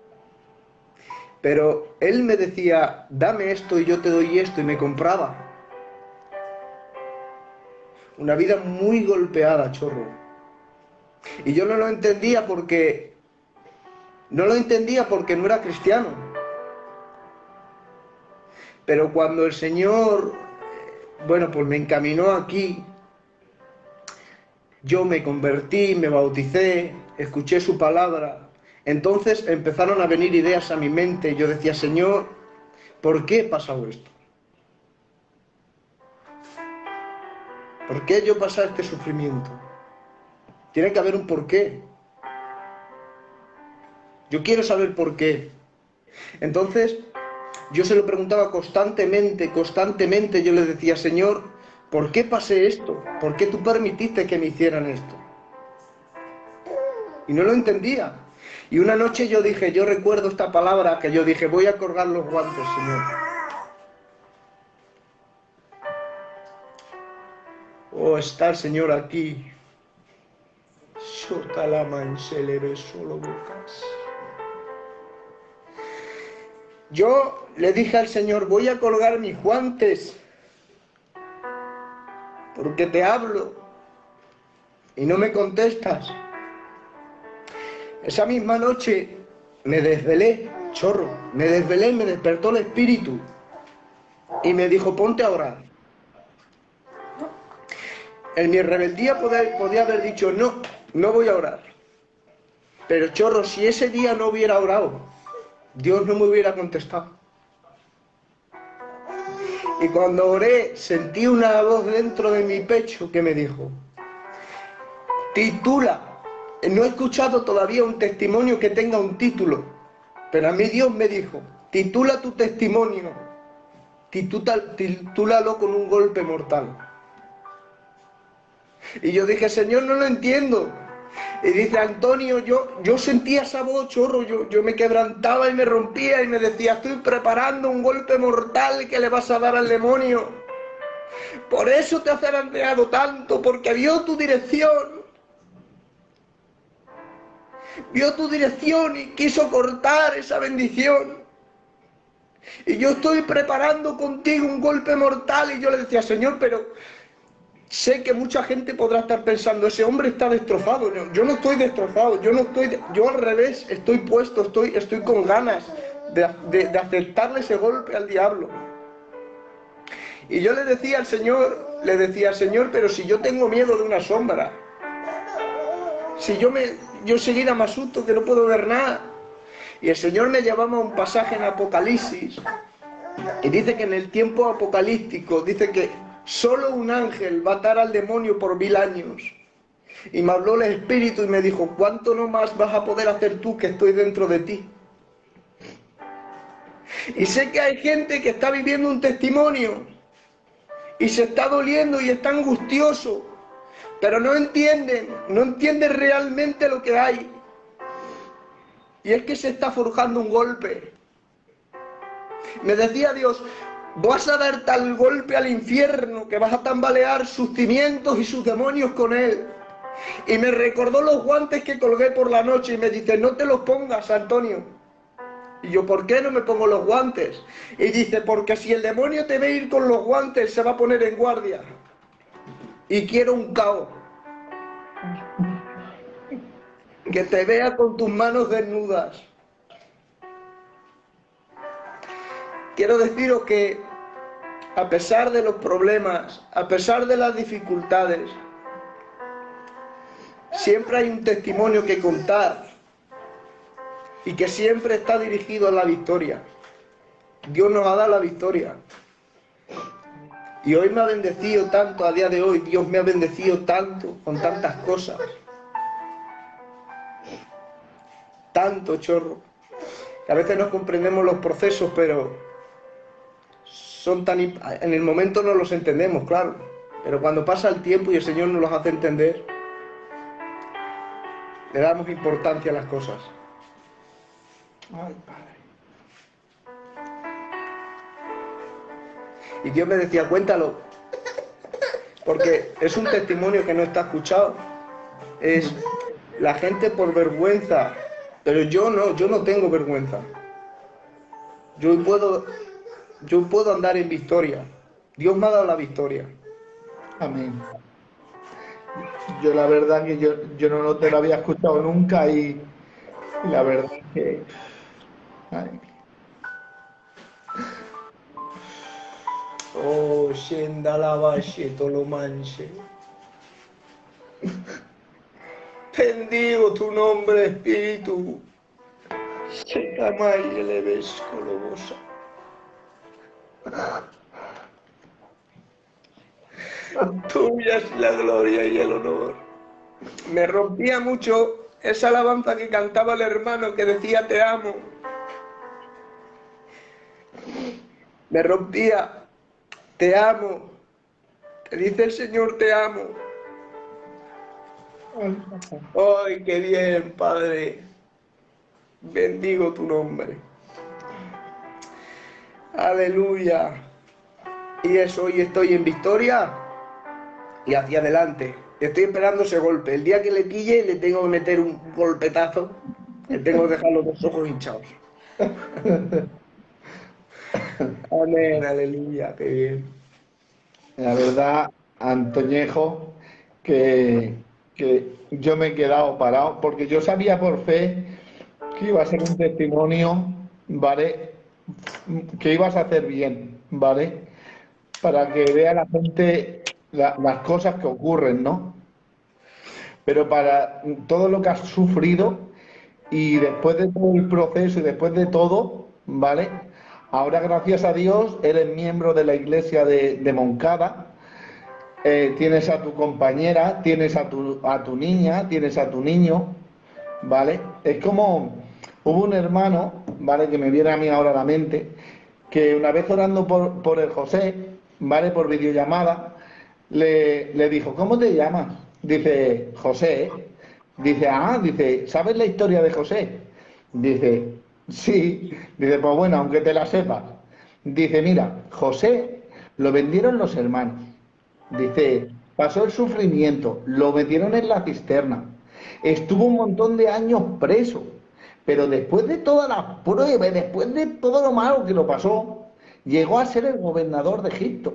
Pero él me decía, dame esto y yo te doy esto, y me compraba. Una vida muy golpeada, chorro. Y yo no lo entendía porque... No lo entendía porque no era cristiano. Pero cuando el Señor, bueno, pues me encaminó aquí, yo me convertí, me bauticé, escuché su palabra. Entonces empezaron a venir ideas a mi mente y yo decía, Señor, ¿por qué he pasado esto? ¿Por qué yo he pasado este sufrimiento? Tiene que haber un porqué. Yo quiero saber por qué. Entonces, yo se lo preguntaba constantemente, constantemente, yo le decía, Señor, ¿por qué pasé esto? ¿Por qué tú permitiste que me hicieran esto? Y no lo entendía. Y una noche yo dije, yo recuerdo esta palabra que yo dije, voy a colgar los guantes, Señor. Oh, está el Señor aquí. Solo bocas. Yo le dije al Señor, voy a colgar mis guantes, porque te hablo y no me contestas. Esa misma noche me desvelé, chorro, me desvelé, me despertó el espíritu y me dijo, ponte a orar. En mi rebeldía podía, podía haber dicho, no, no voy a orar. Pero chorro, si ese día no hubiera orado, Dios no me hubiera contestado. Y cuando oré, sentí una voz dentro de mi pecho que me dijo, titula. No he escuchado todavía un testimonio que tenga un título, pero a mí Dios me dijo, titula tu testimonio, titula, titúlalo con un golpe mortal. Y yo dije, Señor, no lo entiendo. Y dice Antonio, yo, yo sentía esa voz, chorro, yo, yo me quebrantaba y me rompía y me decía, estoy preparando un golpe mortal que le vas a dar al demonio. Por eso te has zarandeado tanto, porque vio tu dirección. Vio tu dirección y quiso cortar esa bendición. Y yo estoy preparando contigo un golpe mortal. Y yo le decía, Señor, pero sé que mucha gente podrá estar pensando, ese hombre está destrozado. No, yo no estoy destrozado, yo no estoy, yo al revés, estoy puesto, estoy, estoy con ganas de, de, de aceptarle ese golpe al diablo. Y yo le decía al Señor, le decía, Señor, pero si yo tengo miedo de una sombra, si yo me, yo enseguida me asusto que no puedo ver nada. Y el Señor me llevaba a un pasaje en Apocalipsis, y dice que en el tiempo apocalíptico, dice que solo un ángel va a atar al demonio por mil años. Y me habló el Espíritu y me dijo, ¿cuánto no más vas a poder hacer tú que estoy dentro de ti? Y sé que hay gente que está viviendo un testimonio y se está doliendo y está angustioso, pero no entienden, no entienden realmente lo que hay. Y es que se está forjando un golpe. Me decía Dios, vas a dar tal golpe al infierno que vas a tambalear sus cimientos y sus demonios con él. Y me recordó los guantes que colgué por la noche y me dice, no te los pongas, Antonio. Y yo, ¿por qué no me pongo los guantes? Y dice, porque si el demonio te ve ir con los guantes, se va a poner en guardia. Y quiero un caos. Que te vea con tus manos desnudas. Quiero deciros que a pesar de los problemas, a pesar de las dificultades, siempre hay un testimonio que contar y que siempre está dirigido a la victoria. Dios nos ha dado la victoria. Y hoy me ha bendecido tanto, a día de hoy, Dios me ha bendecido tanto con tantas cosas. Tanto, chorro. Que a veces no comprendemos los procesos, pero son tan, en el momento no los entendemos, claro, pero cuando pasa el tiempo y el Señor nos los hace entender, le damos importancia a las cosas. Ay, Padre. Y Dios me decía, cuéntalo, porque es un testimonio que no está escuchado. Es la gente por vergüenza, pero yo no, yo no tengo vergüenza. Yo puedo, yo puedo andar en victoria. Dios me ha dado la victoria. Amén. Yo la verdad que yo, yo no te lo había escuchado nunca y, y la verdad que... Ay, Oh, Shenda la valle, Tolomanche. Bendigo tu nombre, Espíritu. Shetamay le ves colobosa. Tuya es la gloria y el honor. Me rompía mucho esa alabanza que cantaba el hermano que decía te amo. Me rompía, te amo. Te dice el Señor te amo. Ay, qué bien, Padre. Bendigo tu nombre. Aleluya. Y eso, hoy estoy en victoria y hacia adelante. Estoy esperando ese golpe. El día que le pille le tengo que meter un golpetazo. Le tengo que dejar los dos ojos hinchados. Amén, aleluya, qué bien. la verdad, Antoñejo, que, que yo me he quedado parado, porque yo sabía por fe que iba a ser un testimonio, ¿vale? Que ibas a hacer bien, ¿vale? Para que vea la gente la- las cosas que ocurren, ¿no? Pero para todo lo que has sufrido y después de todo el proceso y después de todo, ¿vale? Ahora, gracias a Dios, eres miembro de la iglesia de, de Moncada, eh, tienes a tu compañera, tienes a tu, a tu niña, tienes a tu niño, ¿vale? Es como, hubo un hermano, ¿vale? Que me viene a mí ahora a la mente, que una vez orando por, por el José, ¿vale? Por videollamada, le, le dijo, ¿cómo te llamas? Dice, José. Dice, ah, dice, ¿sabes la historia de José? Dice, sí. Dice, pues bueno, aunque te la sepas. Dice, mira, José lo vendieron los hermanos. Dice, pasó el sufrimiento, lo metieron en la cisterna, estuvo un montón de años preso, pero después de todas las pruebas, después de todo lo malo que lo pasó, llegó a ser el gobernador de Egipto.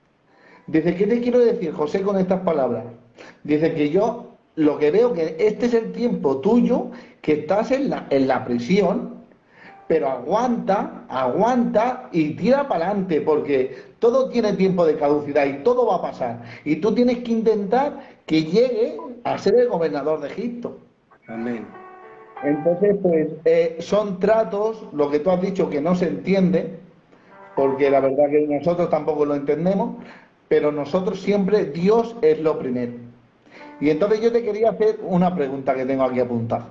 Dice, ¿qué te quiero decir, José, con estas palabras? Dice que yo lo que veo que este es el tiempo tuyo, que estás en la, en la prisión, pero aguanta, aguanta y tira para adelante, porque todo tiene tiempo de caducidad y todo va a pasar. Y tú tienes que intentar que llegue a ser el gobernador de Egipto. Amén. Entonces, pues eh, son tratos, lo que tú has dicho que no se entiende, porque la verdad que nosotros tampoco lo entendemos, pero nosotros siempre, Dios es lo primero. Y entonces yo te quería hacer una pregunta que tengo aquí apuntada.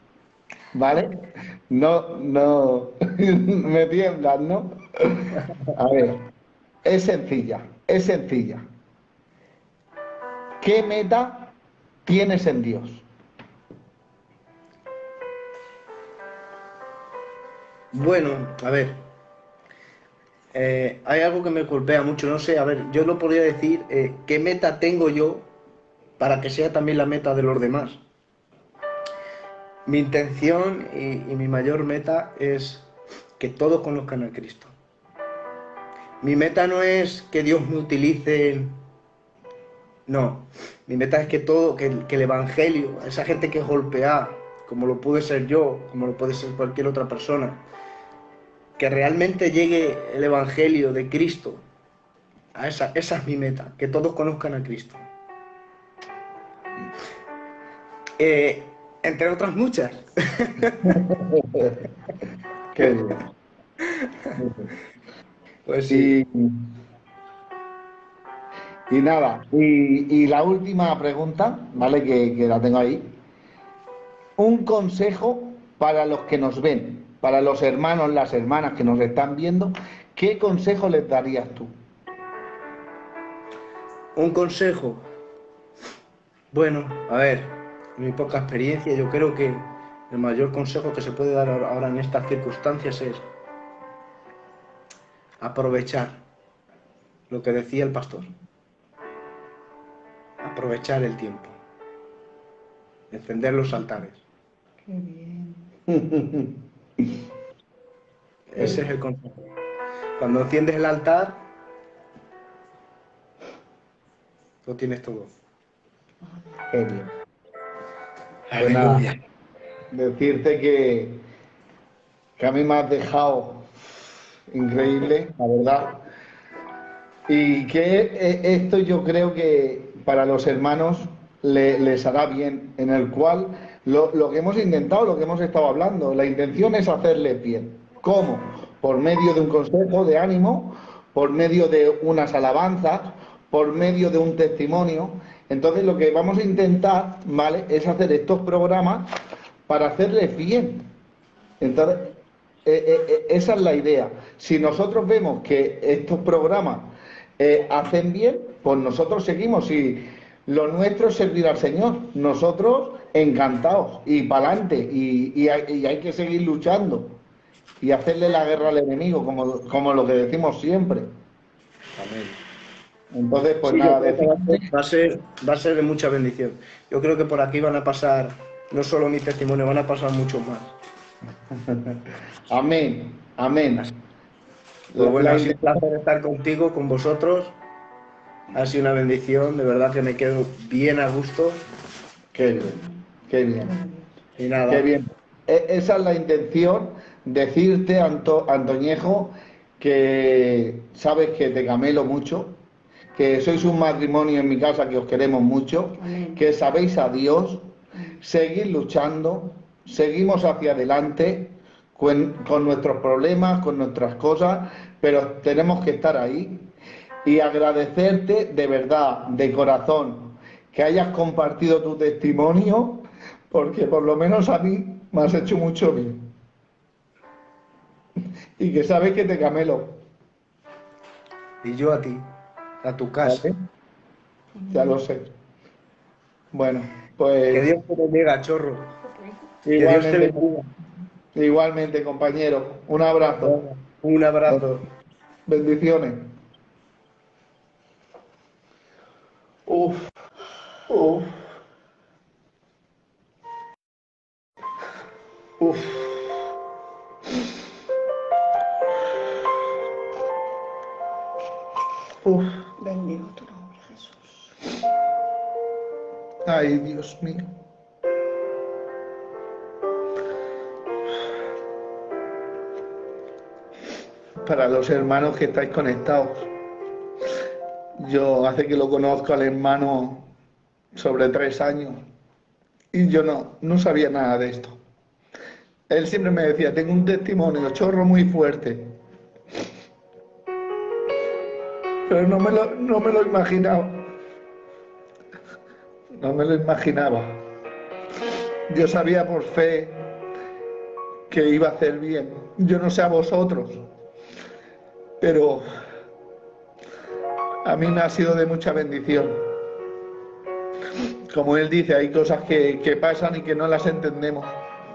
¿Vale? No, no, me tiemblas, ¿no? A ver, es sencilla, es sencilla. ¿Qué meta tienes en Dios? Bueno, a ver, eh, hay algo que me golpea mucho, no sé, a ver, yo lo podría decir, eh, ¿qué meta tengo yo para que sea también la meta de los demás? Mi intención y, y mi mayor meta es que todos conozcan a Cristo. Mi meta no es que Dios me utilice, no, mi meta es que todo, que, que el Evangelio, esa gente que es golpeada, como lo pude ser yo, como lo puede ser cualquier otra persona, que realmente llegue el Evangelio de Cristo. A esa, esa es mi meta, que todos conozcan a Cristo. Eh, entre otras muchas. Qué bien. Pues sí. Y, y nada, y, y la última pregunta, ¿vale? Que, que la tengo ahí. Un consejo para los que nos ven, para los hermanos, las hermanas que nos están viendo, ¿qué consejo les darías tú? Un consejo. Bueno, a ver, mi poca experiencia, yo creo que el mayor consejo que se puede dar ahora en estas circunstancias es aprovechar lo que decía el pastor. Aprovechar el tiempo. Encender los altares. Qué bien. Ese es el consejo. Cuando enciendes el altar, lo tienes todo. Qué bien. Pues nada, decirte que, que a mí me has dejado increíble, la verdad. Y que eh, esto yo creo que para los hermanos le- les hará bien, en el cual lo, lo que hemos intentado, lo que hemos estado hablando, la intención es hacerles bien. ¿Cómo? Por medio de un consejo de ánimo, por medio de unas alabanzas, por medio de un testimonio. Entonces lo que vamos a intentar, ¿vale?, es hacer estos programas para hacerles bien. Entonces, eh, eh, eh, esa es la idea. Si nosotros vemos que estos programas eh, hacen bien, pues nosotros seguimos. Y lo nuestro es servir al Señor. Nosotros encantados y para adelante. Y, y, hay, y hay que seguir luchando y hacerle la guerra al enemigo, como, como lo que decimos siempre. Amén. Entonces, pues Sí, nada, yo creo que va a decir, ser- va a ser, va a ser de mucha bendición. Yo creo que por aquí van a pasar, no solo mi testimonio, van a pasar muchos más. amén, amén. Pues bueno, La ha sido un intención- placer estar contigo, con vosotros. Ha sido una bendición, de verdad que me quedo bien a gusto. Qué bien, qué bien. Y nada, Qué bien. E- Esa es la intención, decirte, Anto- Antoñejo, que sabes que te camelo mucho, que sois un matrimonio en mi casa que os queremos mucho, Amén. que sabéis a Dios, seguid luchando, seguimos hacia adelante con, con nuestros problemas, con nuestras cosas, pero tenemos que estar ahí y agradecerte de verdad, de corazón, que hayas compartido tu testimonio, porque por lo menos a mí me has hecho mucho bien. Y que sabes que te camelo, y yo a ti, a tu casa. ¿vale? Ya lo sé. Bueno, Que pues Dios te bendiga, chorro. Que Dios te igualmente, bendiga. igualmente, compañero, un abrazo, Un abrazo. bendiciones. Uf, uf, uf. Uf. Bendigo tu nombre, Jesús. Ay, Dios mío. Para los hermanos que estáis conectados, yo hace que lo conozco al hermano sobre tres años y yo no, no sabía nada de esto. Él siempre me decía, tengo un testimonio, chorro, muy fuerte. Pero no me lo, no me lo imaginaba. No me lo imaginaba. Yo sabía por fe que iba a hacer bien. Yo no sé a vosotros, pero a mí me ha sido de mucha bendición. Como él dice, hay cosas que, que pasan y que no las entendemos.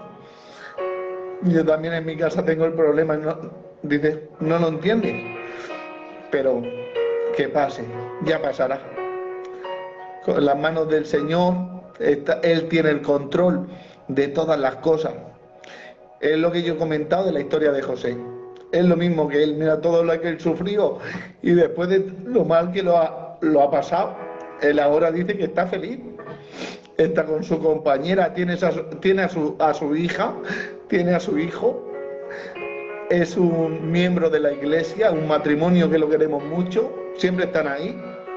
Yo también en mi casa tengo el problema, no, dice, no lo entiendes, pero que pase, ya pasará. Con las manos del Señor, está, Él tiene el control de todas las cosas. Es lo que yo he comentado de la historia de José. Es lo mismo que él, mira todo lo que él sufrió y después de lo mal que lo ha, lo ha pasado, él ahora dice que está feliz. Está con su compañera, tiene, esa, tiene a, su, a su hija, tiene a su hijo, es un miembro de la iglesia, un matrimonio que lo queremos mucho, siempre están ahí.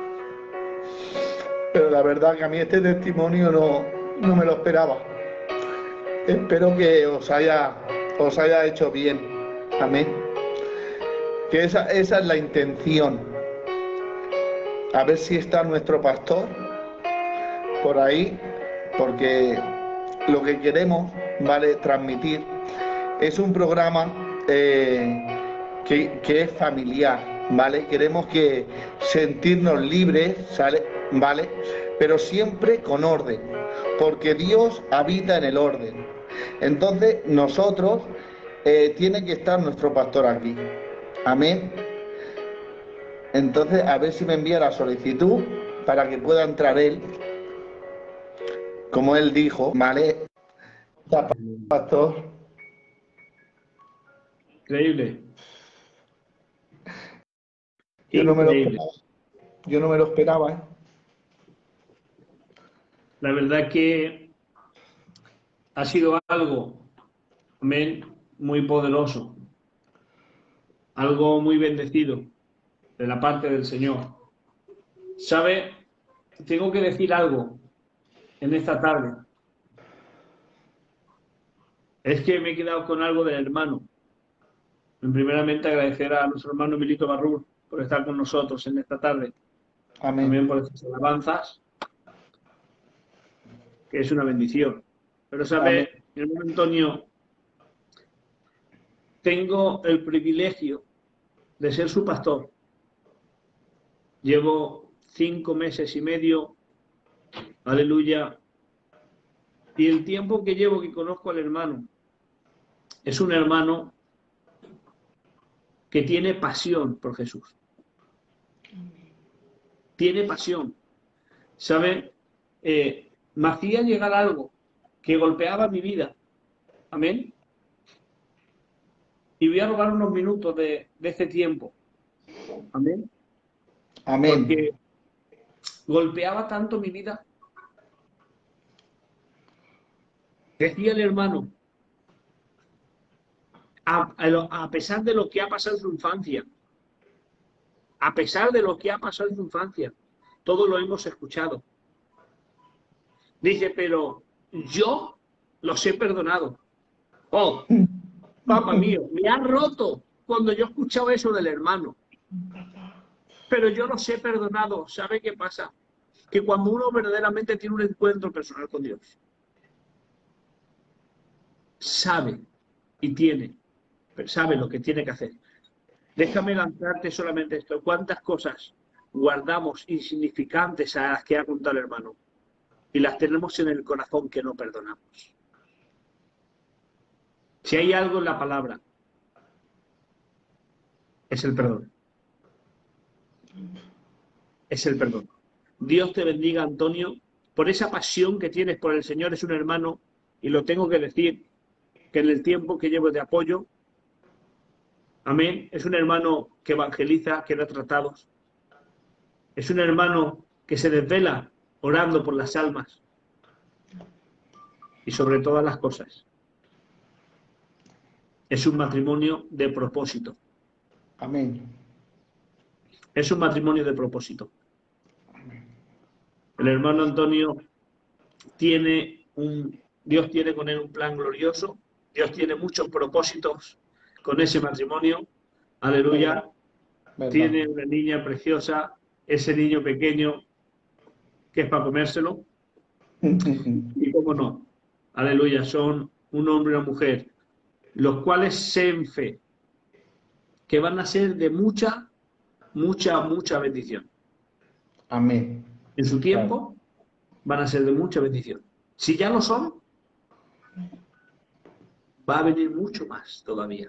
Pero la verdad que a mí este testimonio no, no me lo esperaba. Espero que os haya, os haya hecho bien. Amén. Que esa, esa es la intención. A ver si está nuestro pastor por ahí, porque lo que queremos, ¿vale?, transmitir es un programa eh, que, que es familiar, ¿vale? Queremos que sentirnos libres, ¿sale? ¿Vale? Pero siempre con orden, porque Dios habita en el orden. Entonces, nosotros, eh, tiene que estar nuestro pastor aquí. Amén. Entonces, a ver si me envía la solicitud para que pueda entrar él, como él dijo, ¿vale? Pastor. Increíble. Yo no me lo Increíble. esperaba. Yo no me lo esperaba, ¿eh? La verdad que ha sido algo, amén, muy poderoso, algo muy bendecido de la parte del Señor. ¿Sabe? Tengo que decir algo en esta tarde. Es que me he quedado con algo del hermano. Primeramente agradecer a nuestro hermano Milito Barrur por estar con nosotros en esta tarde. Amén. También por estas alabanzas, que es una bendición. Pero sabe, mi hermano Antonio, tengo el privilegio de ser su pastor. Llevo cinco meses y medio, aleluya, y el tiempo que llevo que conozco al hermano, es un hermano que tiene pasión por Jesús. Tiene pasión. ¿Sabe? Eh, me hacía llegar algo que golpeaba mi vida. Amén. Y voy a robar unos minutos de, de este tiempo. Amén. Amén. Porque golpeaba tanto mi vida. Decía el hermano, a, a, a pesar de lo que ha pasado en su infancia, a pesar de lo que ha pasado en su infancia, todo lo hemos escuchado. Dice, pero yo los he perdonado. Oh, papá mío, me ha roto cuando yo he escuchado eso del hermano. Pero yo los he perdonado. ¿Sabe qué pasa? Que cuando uno verdaderamente tiene un encuentro personal con Dios, sabe y tiene, sabe lo que tiene que hacer. Déjame lanzarte solamente esto. ¿Cuántas cosas guardamos insignificantes a las que ha contado el hermano? Y las tenemos en el corazón que no perdonamos. Si hay algo en la palabra, es el perdón. Es el perdón. Dios te bendiga, Antonio, por esa pasión que tienes por el Señor. Es un hermano, y lo tengo que decir, que en el tiempo que llevo de apoyo, amén, es un hermano que evangeliza, que da tratados. Es un hermano que se desvela orando por las almas. Y sobre todas las cosas, es un matrimonio de propósito. Amén. Es un matrimonio de propósito. El hermano Antonio tiene un, Dios tiene con él un plan glorioso. Dios tiene muchos propósitos con ese matrimonio. Aleluya. ¿Verdad? Tiene una niña preciosa, ese niño pequeño que es para comérselo. Y cómo no. Aleluya. Son un hombre y una mujer, los cuales se en fe, que van a ser de mucha, mucha, mucha bendición. Amén. En su tiempo van a ser de mucha bendición. Si ya lo son, va a venir mucho más todavía.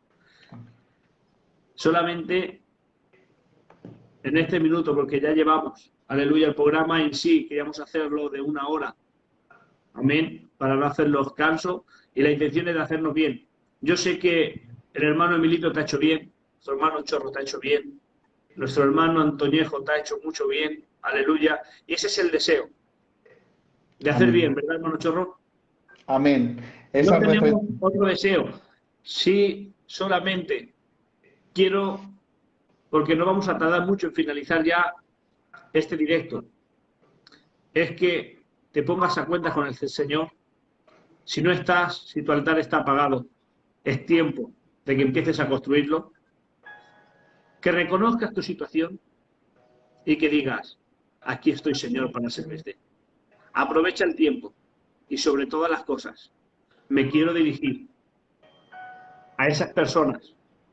Solamente en este minuto, porque ya llevamos, aleluya, el programa en sí, queríamos hacerlo de una hora. Amén, para no hacer los cansos, y la intención es de hacernos bien. Yo sé que el hermano Emilito te ha hecho bien, nuestro hermano Chorro te ha hecho bien, nuestro hermano Antoñejo te ha hecho mucho bien, aleluya, y ese es el deseo, de hacer Amén. bien, ¿verdad, hermano Chorro? Amén. No Esa es tenemos nuestra- otro deseo. Sí, solamente quiero, porque no vamos a tardar mucho en finalizar ya este directo, es que te pongas a cuenta con el Señor. Si no estás, si tu altar está apagado, es tiempo de que empieces a construirlo, que reconozcas tu situación y que digas, aquí estoy, Señor, para servirte. Aprovecha el tiempo y sobre todas las cosas, me quiero dirigir a esas personas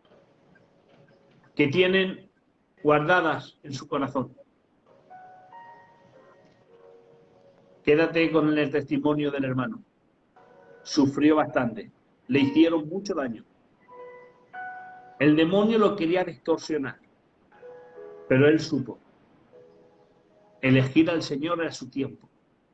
que tienen guardadas en su corazón. Quédate con el testimonio del hermano. sufrió bastante. Le hicieron mucho daño. El demonio lo quería distorsionar, pero él supo elegir al Señor a su tiempo.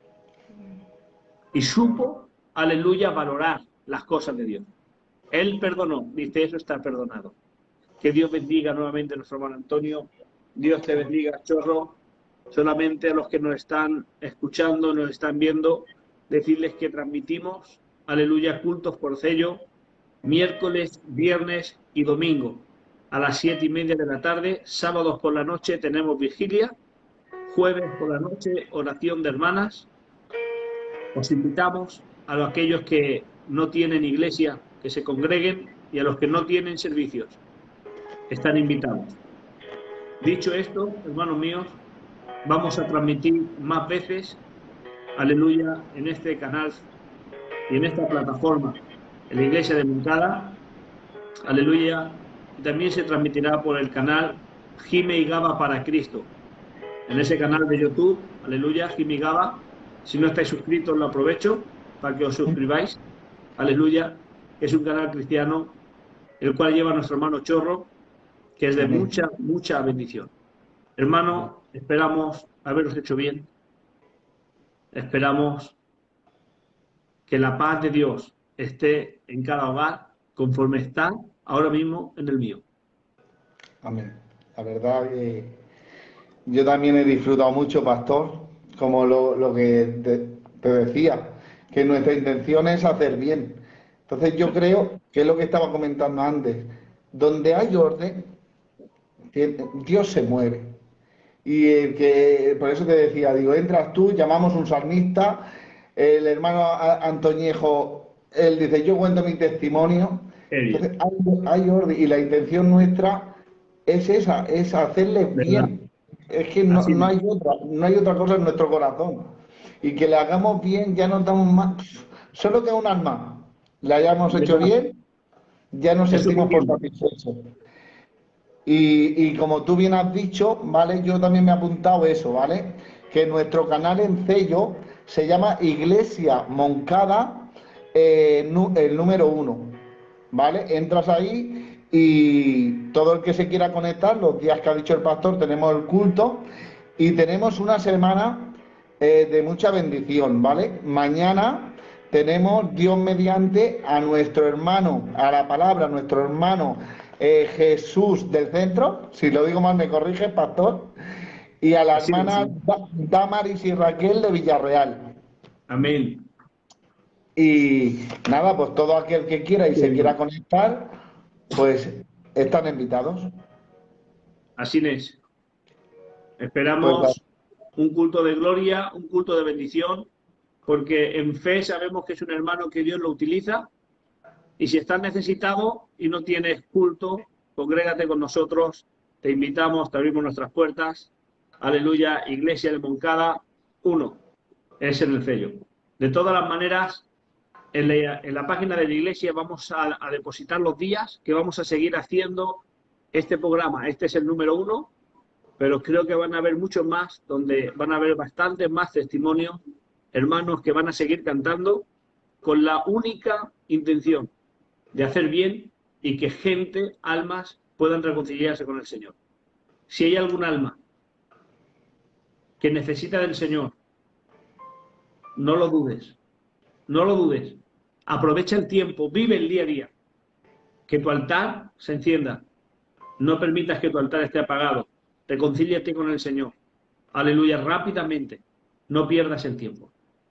Y supo, aleluya, valorar las cosas de Dios. Él perdonó, dice, eso está perdonado. Que Dios bendiga nuevamente a nuestro hermano Antonio. Dios te bendiga, Chorro. Solamente a los que nos están escuchando, nos están viendo, decirles que transmitimos, aleluya, cultos por sello, miércoles, viernes y domingo a las siete y media de la tarde. Sábados por la noche tenemos vigilia. Jueves por la noche, oración de hermanas. Os invitamos a aquellos que no tienen iglesia, que se congreguen, y a los que no tienen servicios. Están invitados. Dicho esto, hermanos míos, vamos a transmitir más veces, aleluya, en este canal y en esta plataforma, en la Iglesia de Moncada, aleluya, y también se transmitirá por el canal Jime y Gaba para Cristo. En ese canal de YouTube, aleluya, Jime y Gaba. Si no estáis suscritos, lo aprovecho para que os suscribáis, aleluya. Es un canal cristiano, el cual lleva nuestro hermano Chorro, que es de Amén. mucha, mucha bendición. Hermano, esperamos haberos hecho bien. Esperamos que la paz de Dios esté en cada hogar, conforme está ahora mismo en el mío. Amén. La verdad que yo también he disfrutado mucho, pastor, como lo, lo que te, te decía, que nuestra intención es hacer bien. Entonces yo creo que es lo que estaba comentando antes, donde hay orden, Dios se mueve. Y el que, por eso te decía, digo, entras tú, llamamos un salmista, el hermano Antoñejo, él dice, yo cuento mi testimonio. Entonces hay, hay orden, y la intención nuestra es esa, es hacerles bien. Es que no, no hay otra, no hay otra cosa en nuestro corazón. Y que le hagamos bien, ya nos damos más. Solo que a un alma le hayamos hecho bien, ya nos sentimos por satisfechos. Y, y como tú bien has dicho, ¿vale? Yo también me he apuntado eso, ¿vale? Que nuestro canal en Cello se llama Iglesia Moncada, eh, nu, el número uno, ¿vale? Entras ahí y todo el que se quiera conectar, los días que ha dicho el pastor, tenemos el culto y tenemos una semana eh, de mucha bendición, ¿vale? Mañana tenemos, Dios mediante, a nuestro hermano, a la palabra, a nuestro hermano eh, Jesús del Centro, si lo digo mal me corrige, pastor, y a la Así hermana es. Damaris y Raquel de Villarreal. Amén. Y nada, pues todo aquel que quiera y se quiera conectar, pues están invitados. Así es. Esperamos Pues, un culto de gloria, un culto de bendición, porque en fe sabemos que es un hermano que Dios lo utiliza. Y si estás necesitado y no tienes culto, congrégate con nosotros. Te invitamos, te abrimos nuestras puertas. Aleluya, Iglesia de Moncada, uno, es en el sello. De todas las maneras, en la, en la página de la iglesia vamos a, a depositar los días que vamos a seguir haciendo este programa. Este es el número uno, pero creo que van a haber muchos más, donde van a haber bastantes más testimonios, hermanos que van a seguir cantando con la única intención de hacer bien y que gente, almas, puedan reconciliarse con el Señor. Si hay algún alma que necesita del Señor, no lo dudes, no lo dudes. Aprovecha el tiempo, vive el día a día. Que tu altar se encienda. No permitas que tu altar esté apagado. Reconcíliate con el Señor. Aleluya, rápidamente. No pierdas el tiempo.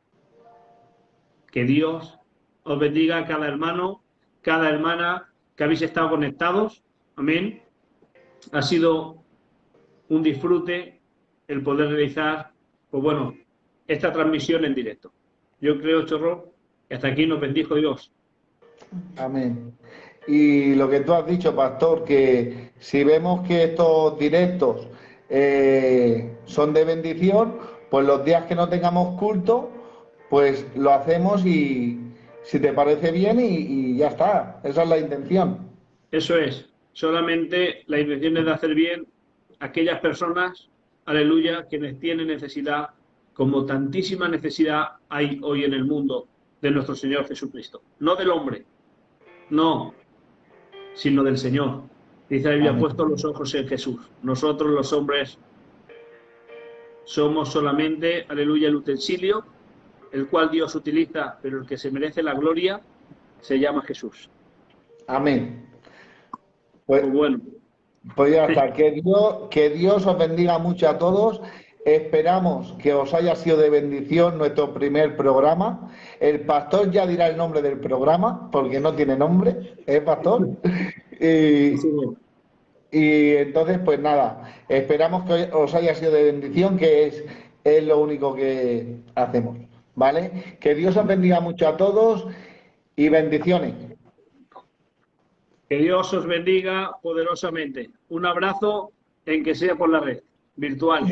Que Dios os bendiga a cada hermano, cada hermana que habéis estado conectados. Amén. Ha sido un disfrute el poder realizar, pues bueno, esta transmisión en directo. Yo creo, Chorro, que hasta aquí nos bendijo Dios. amén. Y lo que tú has dicho, pastor, que si vemos que estos directos eh, son de bendición, pues los días que no tengamos culto, pues lo hacemos y si te parece bien y, y ya está. Esa es la intención. Eso es. Solamente la intención es de hacer bien a aquellas personas, aleluya, quienes tienen necesidad, como tantísima necesidad hay hoy en el mundo de nuestro Señor Jesucristo. No del hombre, no, sino del Señor. Dice la Biblia, Amén. puesto los ojos en Jesús. Nosotros los hombres somos solamente, aleluya, el utensilio, el cual Dios utiliza, pero el que se merece la gloria se llama Jesús. Amén. Pues, Pues bueno, pues ya está. Que Dios, que Dios os bendiga mucho a todos. Esperamos que os haya sido de bendición nuestro primer programa. El pastor ya dirá el nombre del programa, porque no tiene nombre, ¿eh, pastor? Y, sí, bueno. y entonces, pues nada, esperamos que os haya sido de bendición, que es, es lo único que hacemos, ¿vale? Que Dios os bendiga mucho a todos y bendiciones. Que Dios os bendiga poderosamente. Un abrazo, en que sea por la red virtual.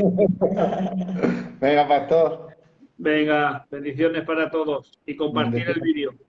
Venga, pastor. Venga, bendiciones para todos y compartir el vídeo.